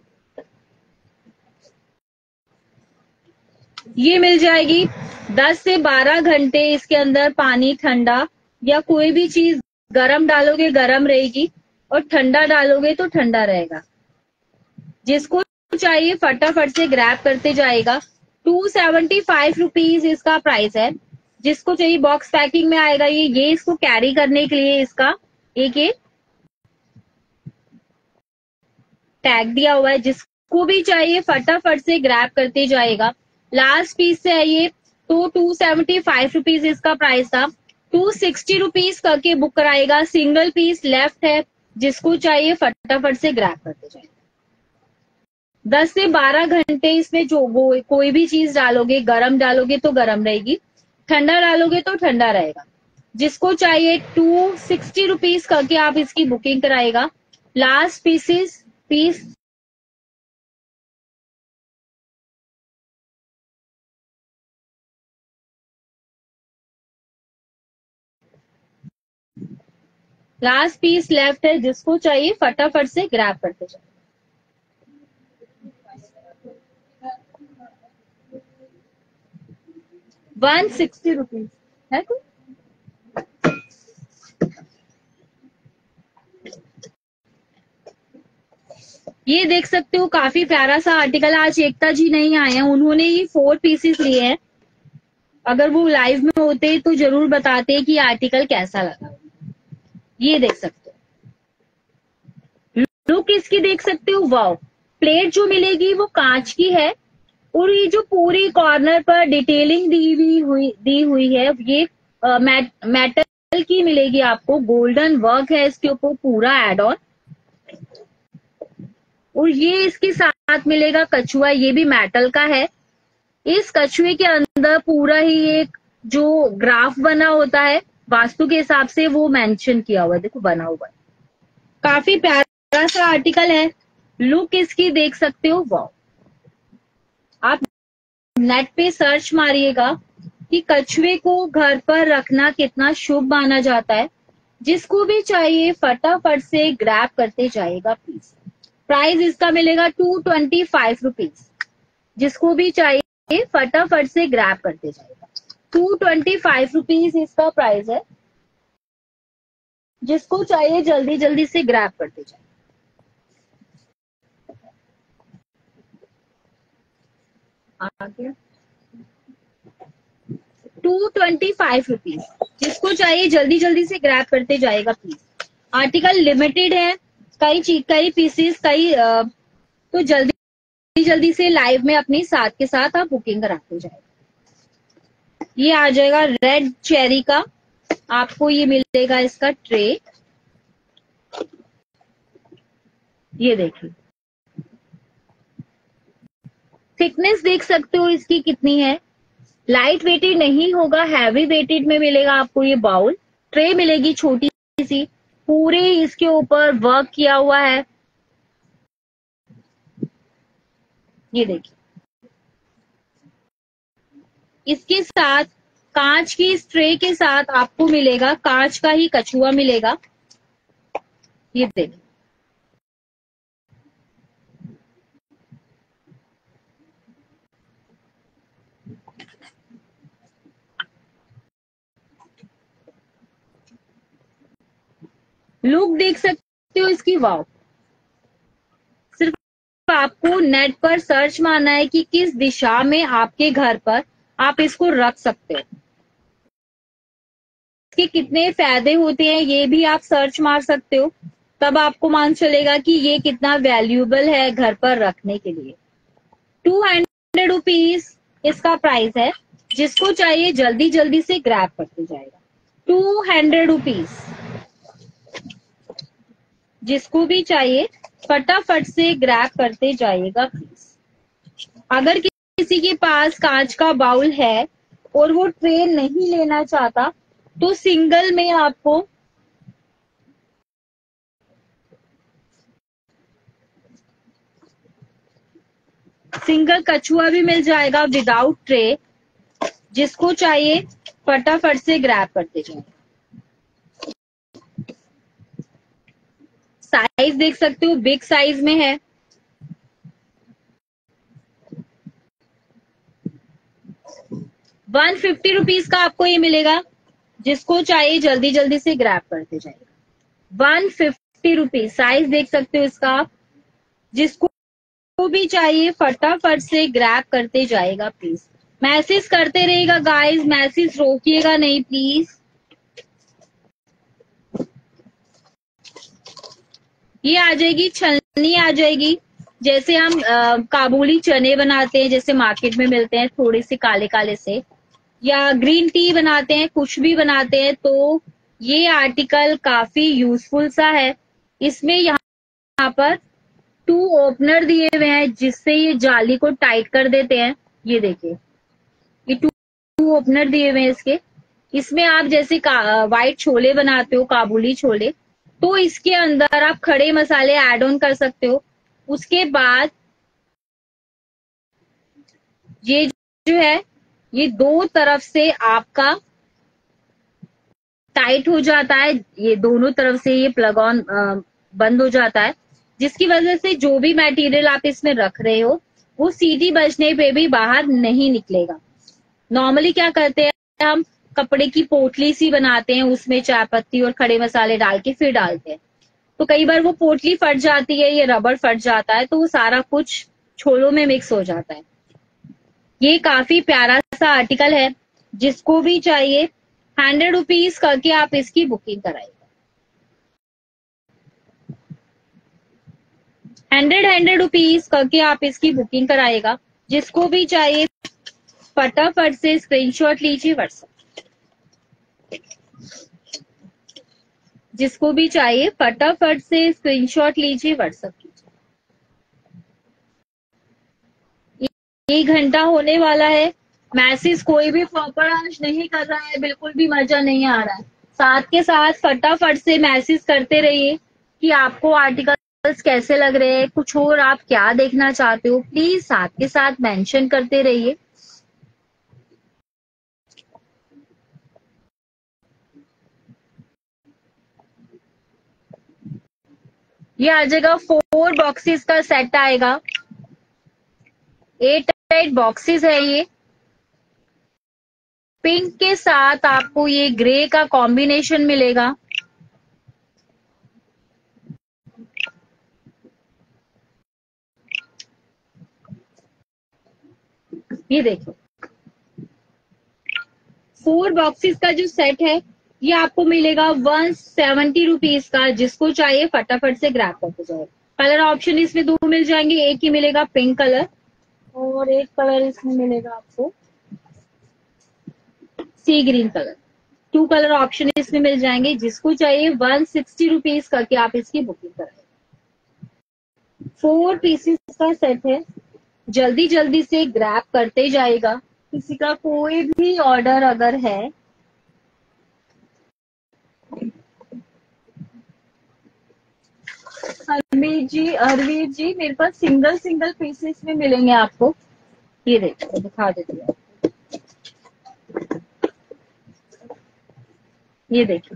ये मिल जाएगी 10 से 12 घंटे इसके अंदर पानी ठंडा या कोई भी चीज गरम डालोगे गरम रहेगी और ठंडा डालोगे तो ठंडा रहेगा। जिसको चाहिए फटाफट से ग्रैब करते जाएगा। 275 रुपीज इसका प्राइस है। जिसको चाहिए बॉक्स पैकिंग में आएगा ये इसको कैरी करने के लिए इसका एक टैग दिया हुआ है। जिसको भी चाहिए फटाफट से ग्रैब करते जाएगा। लास्ट पीस है ये, तो 275 रुपीज इसका प्राइस था। 260 रुपीज करके बुक कराएगा। सिंगल पीस लेफ्ट है। जिसको चाहिए फटाफट से ग्रैब करते जाएगा। 10 से 12 घंटे इसमें जो कोई भी चीज डालोगे, गरम डालोगे तो गरम रहेगी, ठंडा डालोगे तो ठंडा रहेगा। जिसको चाहिए 260 रुपीज करके आप इसकी बुकिंग कराएगा। लास्ट पीस लेफ्ट है। जिसको चाहिए फटाफट से ग्रैब करते जाए। 160 रुपीज है कोई? ये देख सकते हो काफी प्यारा सा आर्टिकल। आज एकता जी नहीं आए हैं, उन्होंने ये 4 पीसेस लिए हैं। अगर वो लाइव में होते तो जरूर बताते कि आर्टिकल कैसा लगा। ये देख सकते हो, लुक इसकी देख सकते हो, वाओ। प्लेट जो मिलेगी वो कांच की है और ये जो पूरी कॉर्नर पर डिटेलिंग दी हुई है ये मेटल की मिलेगी आपको। गोल्डन वर्क है इसके ऊपर पूरा एड ऑन। और ये इसके साथ मिलेगा कछुआ, ये भी मेटल का है। इस कछुए के अंदर पूरा ही एक जो ग्राफ बना होता है वास्तु के हिसाब से वो मेंशन किया हुआ है, देखो बना हुआ है। काफी प्यारा सा आर्टिकल है। लुक इसकी देख सकते हो, वाओ। आप नेट पे सर्च मारिएगा कि कछुए को घर पर रखना कितना शुभ माना जाता है। जिसको भी चाहिए फटाफट से ग्रैब करते जाएगा प्लीज। प्राइस इसका मिलेगा 225 रुपीज। जिसको भी चाहिए फटाफट से ग्रैब करते जाएगा। 225 रुपीज इसका प्राइस है। जिसको चाहिए जल्दी जल्दी से ग्रैब करते जाए। आगे 225 रुपीज। जिसको चाहिए जल्दी जल्दी से ग्रैब करते जाएगा प्लीज। आर्टिकल लिमिटेड है, कई पीसेस तो जल्दी जल्दी से लाइव में अपनी साथ के साथ आप बुकिंग कराते जाएगा। ये आ जाएगा रेड चेरी का, आपको ये मिलेगा इसका ट्रे। ये देखिए थिकनेस देख सकते हो इसकी कितनी है। लाइट वेटेड नहीं होगा, हैवी वेटेड में मिलेगा आपको ये बाउल। ट्रे मिलेगी छोटी सी, पूरे इसके ऊपर वर्क किया हुआ है। ये देखिए इसके साथ कांच की इस ट्रे के साथ आपको मिलेगा कांच का ही कछुआ मिलेगा। ये देखिए लुक देख सकते हो इसकी, वाव। सिर्फ आपको नेट पर सर्च मारना है कि किस दिशा में आपके घर पर आप इसको रख सकते हो। इसके कितने फायदे होते हैं ये भी आप सर्च मार सकते हो, तब आपको मान चलेगा कि ये कितना वैल्यूएबल है घर पर रखने के लिए। 200 रुपीज इसका प्राइस है। जिसको चाहिए जल्दी जल्दी से ग्रैब करते जाएगा। 200 रुपीज। जिसको भी चाहिए फटाफट से ग्रैब करते जाइएगा प्लीज। अगर किसी के पास कांच का बाउल है और वो ट्रे नहीं लेना चाहता तो सिंगल में आपको सिंगल कछुआ भी मिल जाएगा विदाउट ट्रे। जिसको चाहिए फटाफट से ग्रैब करते जाइए। साइज देख सकते हो बिग साइज में है। 150 रुपीज का आपको ये मिलेगा। जिसको चाहिए जल्दी जल्दी से ग्रैब करते जाएगा। 150 रुपीज। साइज देख सकते हो इसका। जिसको भी चाहिए फटाफट से ग्रैब करते जाएगा प्लीज। मैसेज करते रहेगा गाइस, मैसेज रोकिएगा नहीं प्लीज। ये आ जाएगी छलनी, आ जाएगी जैसे हम काबुली चने बनाते हैं, जैसे मार्केट में मिलते हैं थोड़े से काले काले से, या ग्रीन टी बनाते हैं, कुछ भी बनाते हैं, तो ये आर्टिकल काफी यूजफुल सा है। इसमें यहाँ पर 2 ओपनर दिए हुए हैं जिससे ये जाली को टाइट कर देते हैं। ये देखिए ये 2 ओपनर दिए हुए हैं इसके। इसमें आप जैसे व्हाइट छोले बनाते हो, काबुली छोले, तो इसके अंदर आप खड़े मसाले ऐड ऑन कर सकते हो। उसके बाद ये जो है ये 2 तरफ से आपका टाइट हो जाता है, ये दोनों तरफ से ये प्लग ऑन बंद हो जाता है, जिसकी वजह से जो भी मटेरियल आप इसमें रख रहे हो वो सीटी बजने पे भी बाहर नहीं निकलेगा। नॉर्मली क्या करते हैं हम कपड़े की पोटली सी बनाते हैं, उसमें चाय पत्ती और खड़े मसाले डाल के फिर डालते हैं, तो कई बार वो पोटली फट जाती है, ये रबड़ फट जाता है, तो वो सारा कुछ छोलों में मिक्स हो जाता है। ये काफी प्यारा सा आर्टिकल है। जिसको भी चाहिए 100 रुपीज करके आप इसकी बुकिंग कराइए। 100 रुपीज करके आप इसकी बुकिंग कराएगा। जिसको भी चाहिए फटाफट से स्क्रीनशॉट लीजिए व्हाट्सएप। जिसको भी चाहिए फटाफट से स्क्रीनशॉट लीजिए व्हाट्सएप कीजिए। 1 घंटा होने वाला है, मैसेज कोई भी प्रॉपर आज नहीं कर रहा है, बिल्कुल भी मजा नहीं आ रहा है। साथ के साथ फटाफट से मैसेज करते रहिए कि आपको आर्टिकल्स कैसे लग रहे हैं, कुछ और आप क्या देखना चाहते हो, प्लीज साथ के साथ मेंशन करते रहिए। ये आ जाएगा 4 बॉक्सेस का सेट आएगा। 8 बॉक्सेस है ये। पिंक के साथ आपको ये ग्रे का कॉम्बिनेशन मिलेगा। ये देखिए 4 बॉक्सेस का जो सेट है ये आपको मिलेगा 170 रुपीज का। जिसको चाहिए फटाफट से ग्रैब करके जाए। कलर ऑप्शन इसमें 2 मिल जाएंगे, एक ही मिलेगा पिंक कलर और एक कलर इसमें मिलेगा आपको sea green colour. 2 colour option इसमें मिल जाएंगे। जिसको चाहिए 160 रुपीज करके आप इसकी बुकिंग कराए। 4 पीसेस का सेट है, जल्दी जल्दी से ग्रैब करते जाएगा। किसी का कोई भी ऑर्डर अगर है अरवीर जी मेरे पास सिंगल सिंगल पीसेस में मिलेंगे आपको। ये देखो दिखा देती हूँ। ये देखिए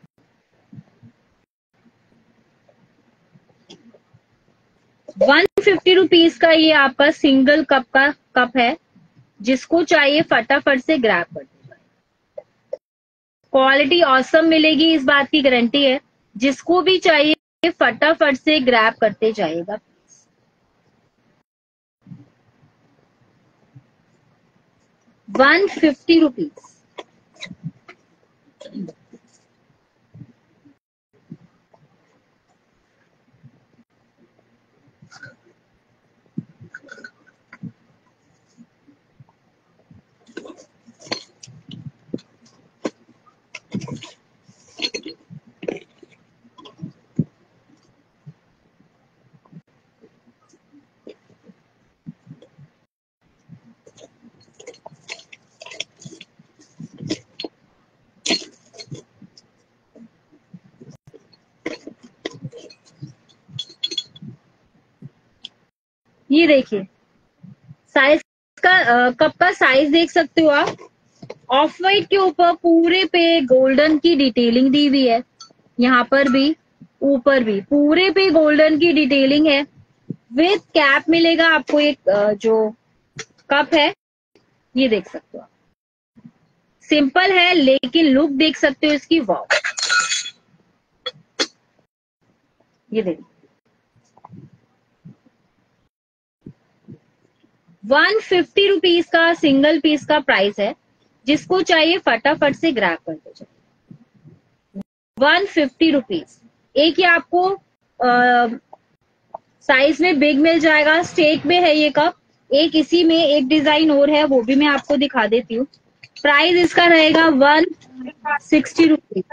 150 रुपीज का ये आपका सिंगल कप का कप है। जिसको चाहिए फटाफट से ग्रैब कर दीजिए। क्वालिटी ऑसम मिलेगी, इस बात की गारंटी है। जिसको भी चाहिए फटाफट से ग्रैब करते जाइएगा। 150 रुपीज। ये देखिए साइज का कप का साइज देख सकते हो आप। ऑफ वाइट के ऊपर पूरे पे गोल्डन की डिटेलिंग दी हुई है। यहाँ पर भी ऊपर भी पूरे पे गोल्डन की डिटेलिंग है। विथ कैप मिलेगा आपको एक जो कप है ये देख सकते हो आप। सिंपल है लेकिन लुक देख सकते हो इसकी, वाव। ये देखिए 150 रुपीज का सिंगल पीस का प्राइस है। जिसको चाहिए फटाफट से ग्रैब कर दीजिए। 150 रुपीज। एक ही आपको साइज में बिग मिल जाएगा, स्टेट में है ये कप। एक इसी में एक डिजाइन और है, वो भी मैं आपको दिखा देती हूँ। प्राइस इसका रहेगा 160 रुपीज।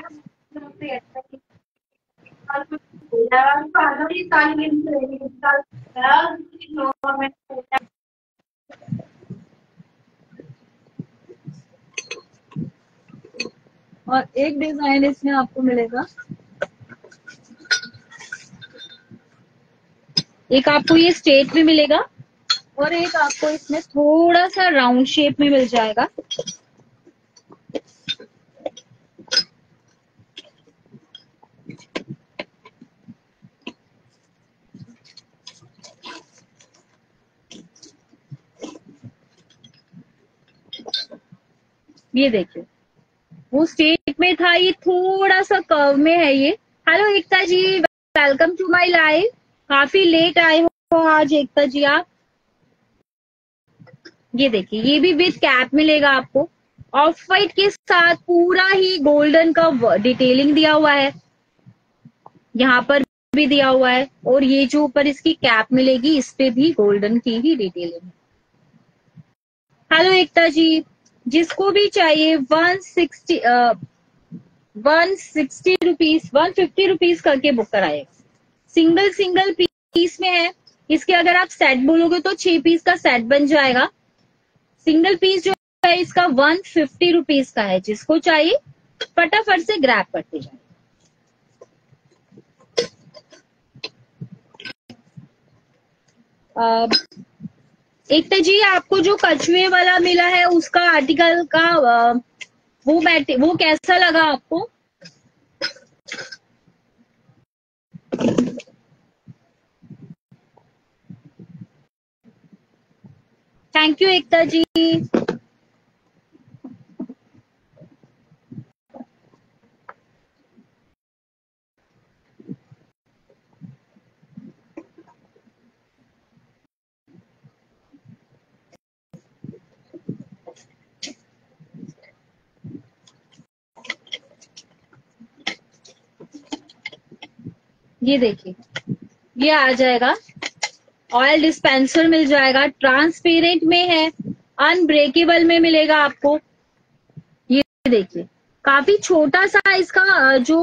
और एक डिजाइन इसमें आपको मिलेगा, एक आपको ये स्ट्रेट में मिलेगा और एक आपको इसमें थोड़ा सा राउंड शेप में मिल जाएगा। ये देखिए वो स्ट्रेट में था, ये थोड़ा सा कर्व में है ये। Hello Ekta ji, welcome to my live. काफी लेट आए हो आज एकता जी आप। ये देखिए ये भी विथ कैप मिलेगा आपको। ऑफ वाइट के साथ पूरा ही गोल्डन का डिटेलिंग दिया हुआ है। यहाँ पर भी दिया हुआ है और ये जो ऊपर इसकी कैप मिलेगी इस पे भी गोल्डन की ही डिटेलिंग है। हेलो एकता जी, जिसको भी चाहिए 160 रुपीज 150 रुपीज करके बुक कराएगा। सिंगल सिंगल पीस में है। इसके अगर आप सेट बोलोगे तो 6 पीस का सेट बन जाएगा। सिंगल पीस जो है इसका 150 रुपीज का है। जिसको चाहिए फटाफट से ग्रैब करते जाए। एकता जी आपको जो कछुए वाला मिला है उसका आर्टिकल का वो कैसा लगा आपको? Thank you Ekta ji. ये देखिए, ये आ जाएगा। ऑयल डिस्पेंसर मिल जाएगा, ट्रांसपेरेंट में है, अनब्रेकेबल में मिलेगा आपको। ये देखिए, काफी छोटा सा इसका जो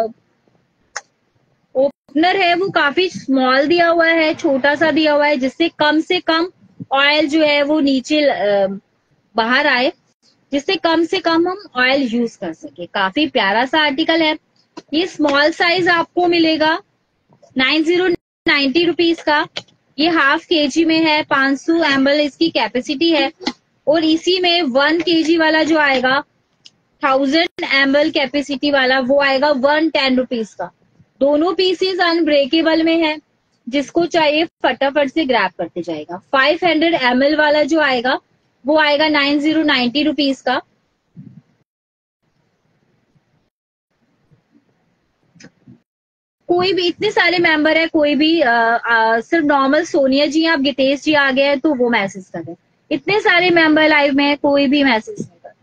ओपनर है वो काफी स्मॉल दिया हुआ है, छोटा सा दिया हुआ है, जिससे कम से कम ऑयल जो है वो नीचे बाहर आए, जिससे कम से कम हम ऑयल यूज कर सके। काफी प्यारा सा आर्टिकल है। ये स्मॉल साइज आपको मिलेगा 9090 रुपीज का। ये हाफ केजी में है, 500 ml इसकी कैपेसिटी है। और इसी में 1 kg वाला जो आएगा 1000 ml कैपेसिटी वाला, वो आएगा 110 रुपीज का। दोनों पीसेस अनब्रेकेबल में है, जिसको चाहिए फटाफट से ग्रैब करते जाएगा। 500 ml वाला जो आएगा वो आएगा 9090 रुपीज का। कोई भी, इतने सारे मेंबर है, कोई भी सिर्फ नॉर्मल सोनिया जी आप गितेश जी आ गए हैं तो वो मैसेज कर रहे हैं। इतने सारे मेंबर लाइव में है, कोई भी मैसेज नहीं कर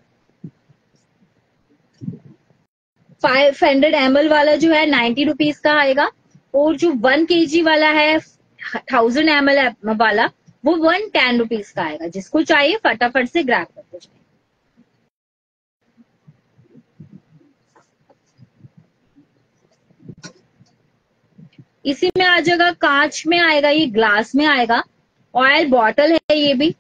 रहा। 500 ml वाला जो है 90 रुपीज का आएगा, और जो 1 kg वाला है 1000 ml वाला वो 110 रुपीज का आएगा। जिसको चाहिए फटाफट से ग्रैब करते जाए। इसी में आ जाएगा, कांच में आएगा, ये ग्लास में आएगा। ऑयल बॉटल है ये भी।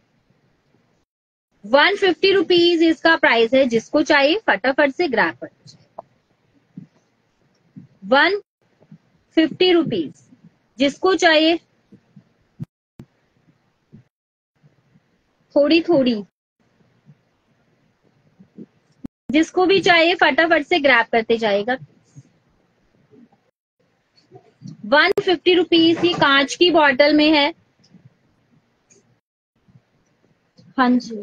150 रुपीज इसका प्राइस है। जिसको चाहिए फटाफट से ग्रैब करते जाए। 150 रुपीज, जिसको चाहिए थोड़ी थोड़ी, जिसको भी चाहिए फटाफट से ग्रैब करते जाएगा। 150 रुपीज ही कांच की बॉटल में है। हाँ जी,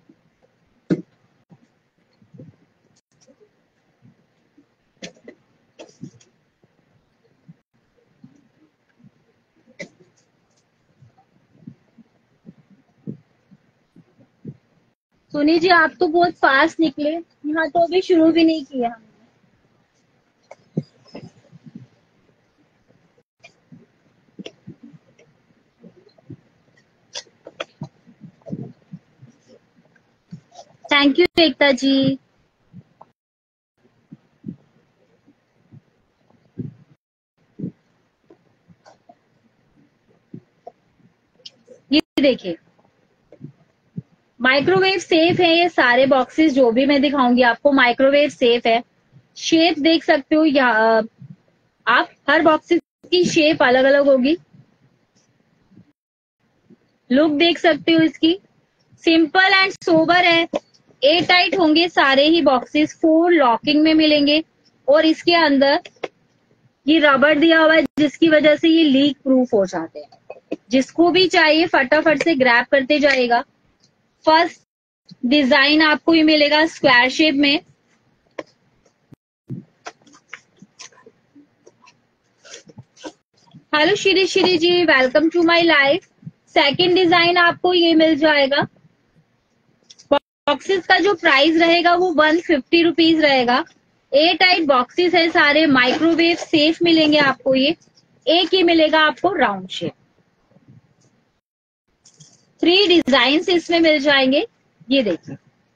सुनी जी, आप तो बहुत फास्ट निकले। यहाँ तो अभी शुरू भी नहीं किया हमने। Thank you Ekta ji. ये देखिए, माइक्रोवेव सेफ है। ये सारे बॉक्सेस जो भी मैं दिखाऊंगी आपको माइक्रोवेव सेफ है। शेप देख सकते हो, या आप हर बॉक्सेस की शेप अलग अलग होगी। लुक देख सकते हो इसकी, सिंपल एंड सोबर है। एयर टाइट होंगे सारे ही बॉक्सेस, 4 लॉकिंग में मिलेंगे। और इसके अंदर ये रबर दिया हुआ है, जिसकी वजह से ये लीक प्रूफ हो जाते हैं। जिसको भी चाहिए फटाफट से ग्रैब करते जाएगा। फर्स्ट डिजाइन आपको ये मिलेगा स्क्वायर शेप में। Hello Shri Shri ji, welcome to my live. Second design आपको ये मिल जाएगा। बॉक्सेस का जो प्राइस रहेगा वो 150 रुपीज रहेगा। एयर टाइट बॉक्सेस है सारे, माइक्रोवेव सेफ मिलेंगे आपको। ये एक ही मिलेगा आपको राउंड शेप। 3 डिजाइन इसमें मिल जाएंगे। ये देखिए,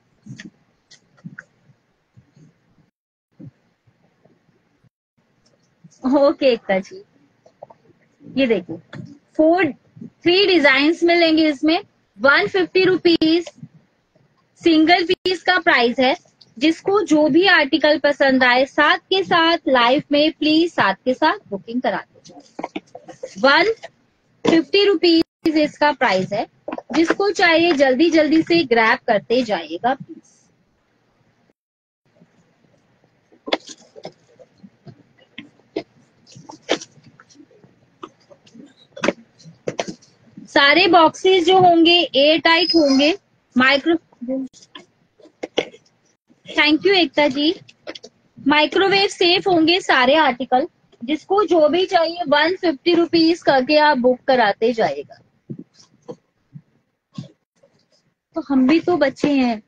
ओके एकता जी, ये देखिए 3 डिजाइन मिलेंगे इसमें। 150 रुपीज सिंगल पीस का प्राइस है। जिसको जो भी आर्टिकल पसंद आए, साथ के साथ लाइव में प्लीज साथ के साथ बुकिंग कराते जाए। 150 रुपीज इसका प्राइस है। जिसको चाहिए जल्दी जल्दी से ग्रैब करते जाइएगा प्लीज। सारे बॉक्सेस जो होंगे एयर टाइट होंगे, micro, thank you Ekta ji. Microwave safe होंगे सारे आर्टिकल। जिसको जो भी चाहिए 150 रुपीज करके आप बुक कराते जाएगा। तो हम भी तो बच्चे हैं,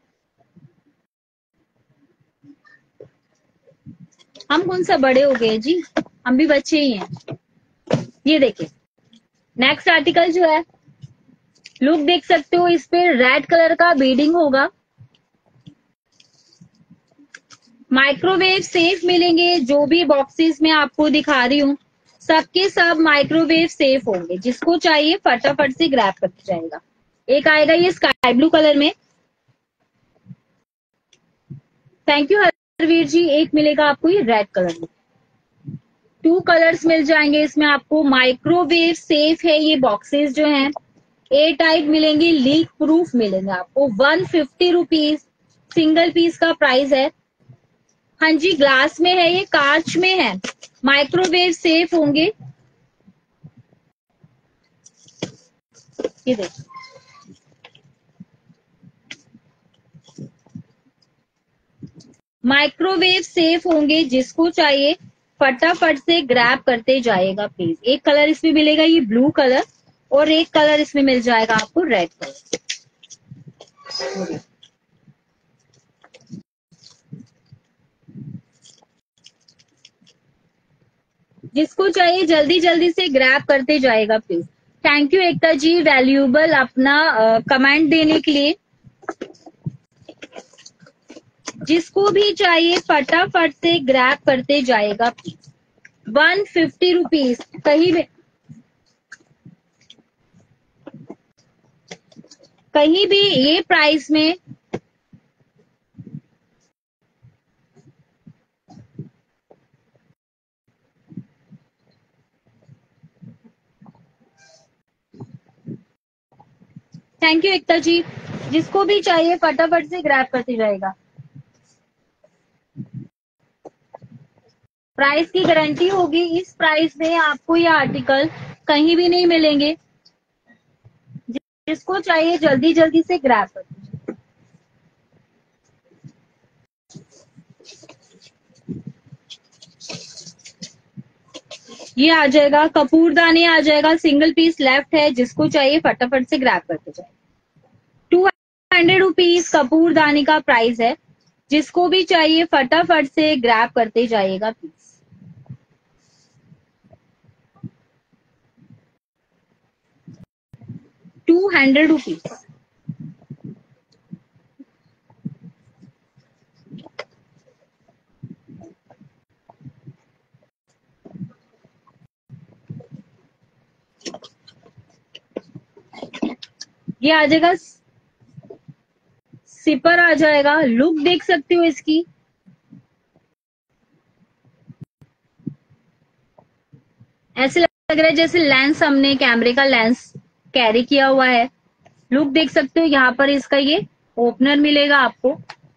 हम कौन सा बड़े हो गए जी। हम भी बच्चे ही हैं। ये देखिए नेक्स्ट आर्टिकल जो है, लुक देख सकते हो, इस पे रेड कलर का बीडिंग होगा। माइक्रोवेव सेफ मिलेंगे, जो भी बॉक्सेस में आपको दिखा रही हूँ सबके सब माइक्रोवेव सेफ होंगे। जिसको चाहिए फटाफट से ग्रैब करके जाएगा। एक आएगा ये स्काई ब्लू कलर में। Thank you Harveer ji. एक मिलेगा आपको ये रेड कलर में। 2 कलर्स मिल जाएंगे इसमें आपको। माइक्रोवेव सेफ है ये बॉक्सेस जो हैं। ए टाइप मिलेंगे, लीक प्रूफ मिलेंगे आपको। 150 रुपीज सिंगल पीस का प्राइस है। हाँ जी, ग्लास में है, ये कांच में है, माइक्रोवेव सेफ होंगे। ये देखिए माइक्रोवेव सेफ होंगे। जिसको चाहिए फटाफट से ग्रैब करते जाएगा प्लीज। एक कलर इसमें मिलेगा ये ब्लू कलर, और एक कलर इसमें मिल जाएगा आपको रेड कलर। जिसको चाहिए जल्दी जल्दी से ग्रैब करते जाएगा please. Thank you Ekta ji, valuable अपना कमेंट देने के लिए। जिसको भी चाहिए फटाफट से ग्रैब करते जाएगा प्लीज। 150 रुपीज कहीं भी ये प्राइस में थैंक यू एकता जी। जिसको भी चाहिए फटाफट से ग्रैब करते जाएगा। प्राइस की गारंटी होगी। इस प्राइस में आपको ये आर्टिकल कहीं भी नहीं मिलेंगे। जिसको चाहिए जल्दी जल्दी से ग्रैब करते जाइए। ये आ जाएगा कपूरदानी, आ जाएगा सिंगल पीस लेफ्ट है। जिसको चाहिए फटाफट से ग्रैब करते जाए। 200 रुपीज कपूरदानी का प्राइस है। जिसको भी चाहिए फटाफट से ग्रैब करते जाइएगा प्लीज। 200 रुपीज। ये आ जाएगा सिपर, आ जाएगा। लुक देख सकते हो इसकी। ऐसे लग रहा है जैसे लेंस, हमने कैमरे का लेंस कैरी किया हुआ है। लुक देख सकते हो। यहाँ पर इसका ये ओपनर मिलेगा आपको।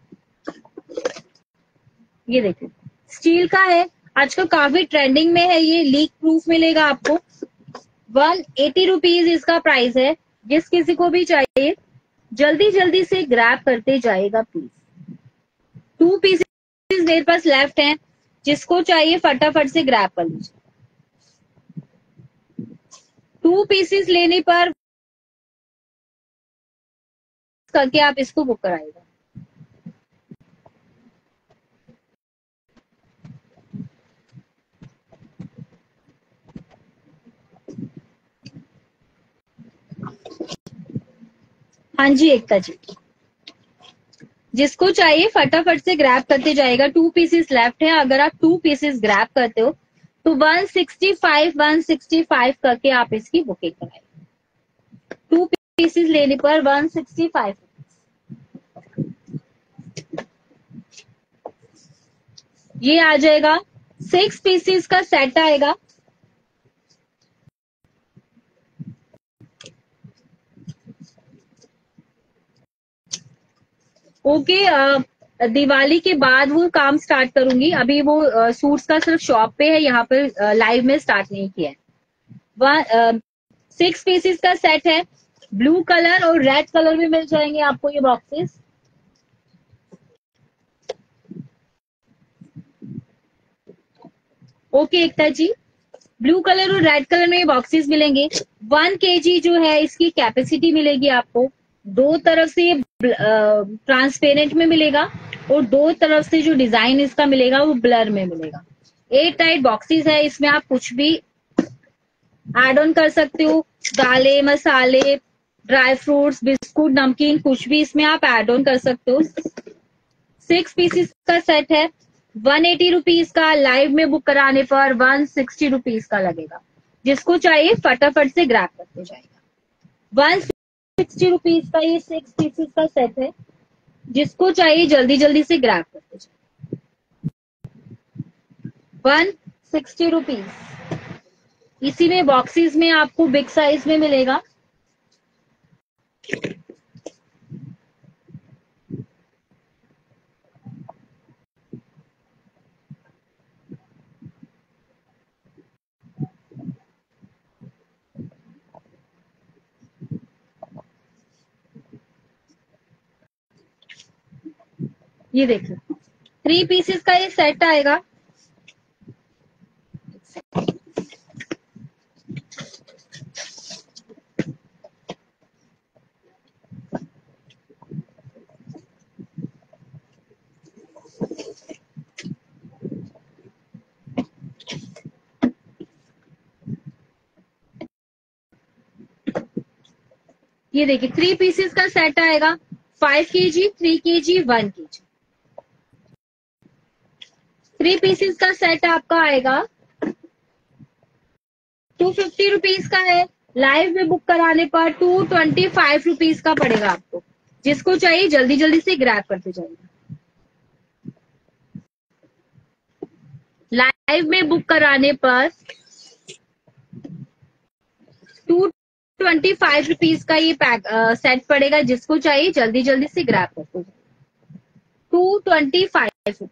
ये देखिए स्टील का है, आजकल काफी ट्रेंडिंग में है ये। लीक प्रूफ मिलेगा आपको। 180 रुपीज इसका प्राइस है। जिस किसी को भी चाहिए जल्दी जल्दी से ग्रैब करते जाएगा प्लीज। 2 पीसेस मेरे पास लेफ्ट हैं। जिसको चाहिए फटाफट से ग्रैब कर लीजिए। 2 पीसेस लेने पर करके आप इसको बुक कराइएगा। हाँ जी एकता जी, जिसको चाहिए फटाफट से ग्रैब करते जाएगा। 2 पीसेस लेफ्ट है। अगर आप 2 पीसेस ग्रैब करते हो तो 165 करके आप इसकी बुकिंग कराइए। 2 पीसेस लेने पर 165। ये आ जाएगा 6 पीसेस का सेट आएगा। ओके, दिवाली के बाद वो काम स्टार्ट करूंगी। अभी वो सूट्स का सिर्फ शॉप पे है, यहाँ पर लाइव में स्टार्ट नहीं किया है। 6 पीसेस का सेट है। ब्लू कलर और रेड कलर में मिल जाएंगे आपको ये boxes. Okay Ekta ji, blue colour और रेड कलर में ये बॉक्सेस मिलेंगे। 1 kg जो है इसकी कैपेसिटी मिलेगी आपको। 2 तरफ से ये ट्रांसपेरेंट में मिलेगा, और 2 तरफ से जो डिजाइन इसका मिलेगा वो ब्लर में मिलेगा। 8 टाइट बॉक्सेस है, इसमें आप कुछ भी एड ऑन कर सकते हो, दालें, मसाले, ड्राई फ्रूट्स, बिस्कुट, नमकीन, कुछ भी इसमें आप एड ऑन कर सकते हो। 6 पीसेस का सेट है, 180 रुपीज का, लाइव में बुक कराने पर 160 रुपीज का लगेगा। जिसको चाहिए फटाफट से ग्रैब करते जाएगा। 160 रुपीज का ये 6 पीसेस का सेट है, जिसको चाहिए जल्दी जल्दी से ग्रैब करते जाए। 160 रुपीज। इसी में बॉक्सेस में आपको बिग साइज में मिलेगा। ये देखिए 3 पीसेस का ये सेट आएगा। ये देखिए 3 पीसेस का सेट आएगा, 5 केजी, 3 केजी, 1 केजी। 3 पीसेस का सेट आपका आएगा 250 रुपीज का है, लाइव में बुक कराने पर 225 रुपीज का पड़ेगा आपको। जिसको चाहिए जल्दी जल्दी से ग्रैब करते जाइए। लाइव में बुक कराने पर 225 रुपीज का ये पैक सेट पड़ेगा। जिसको चाहिए जल्दी जल्दी से ग्रैब करते जाइए। 225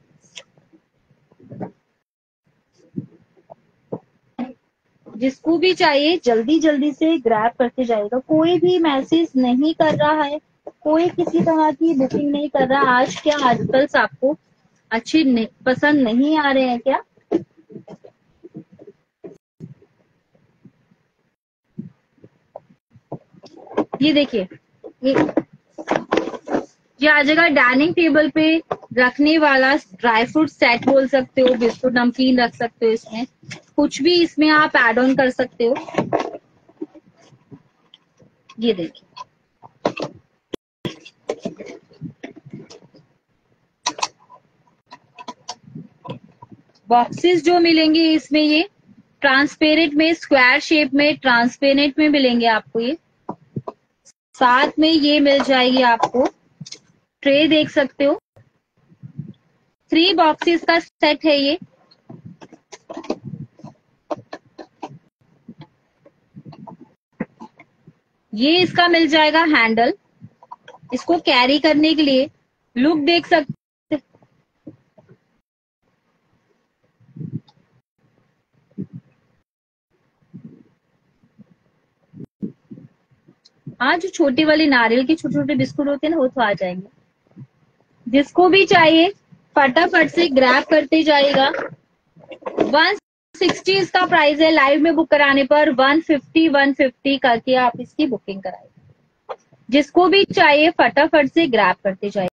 जिसको भी चाहिए जल्दी जल्दी से ग्रैब करते जाएगा। कोई भी मैसेज नहीं कर रहा है, कोई किसी तरह की बुकिंग नहीं कर रहा। आज क्या आर्टिकल्स आपको अच्छे पसंद नहीं आ रहे हैं क्या? ये देखिए ये आ जाएगा डाइनिंग टेबल पे रखने वाला ड्राई फ्रूट सेट बोल सकते हो, बिस्कुट नमकीन रख सकते हो, इसमें कुछ भी इसमें आप ऐड ऑन कर सकते हो। ये देखिए बॉक्सेस जो मिलेंगे इसमें ये ट्रांसपेरेंट में, स्क्वायर शेप में, ट्रांसपेरेंट में मिलेंगे आपको। ये साथ में ये मिल जाएगी आपको ट्रे, देख सकते हो 3 बॉक्सेस का सेट है ये। ये इसका मिल जाएगा हैंडल, इसको कैरी करने के लिए। लुक देख सकते, हाँ जो छोटे वाले नारियल के छोटे छोटे बिस्कुट होते हैं ना, वो तो आ जाएंगे। जिसको भी चाहिए फटाफट से ग्रैब करते जाएगा। 160 इसका प्राइस है, लाइव में बुक कराने पर 150 करके आप इसकी बुकिंग कराइए। जिसको भी चाहिए फटाफट से ग्रैब करते जाइए।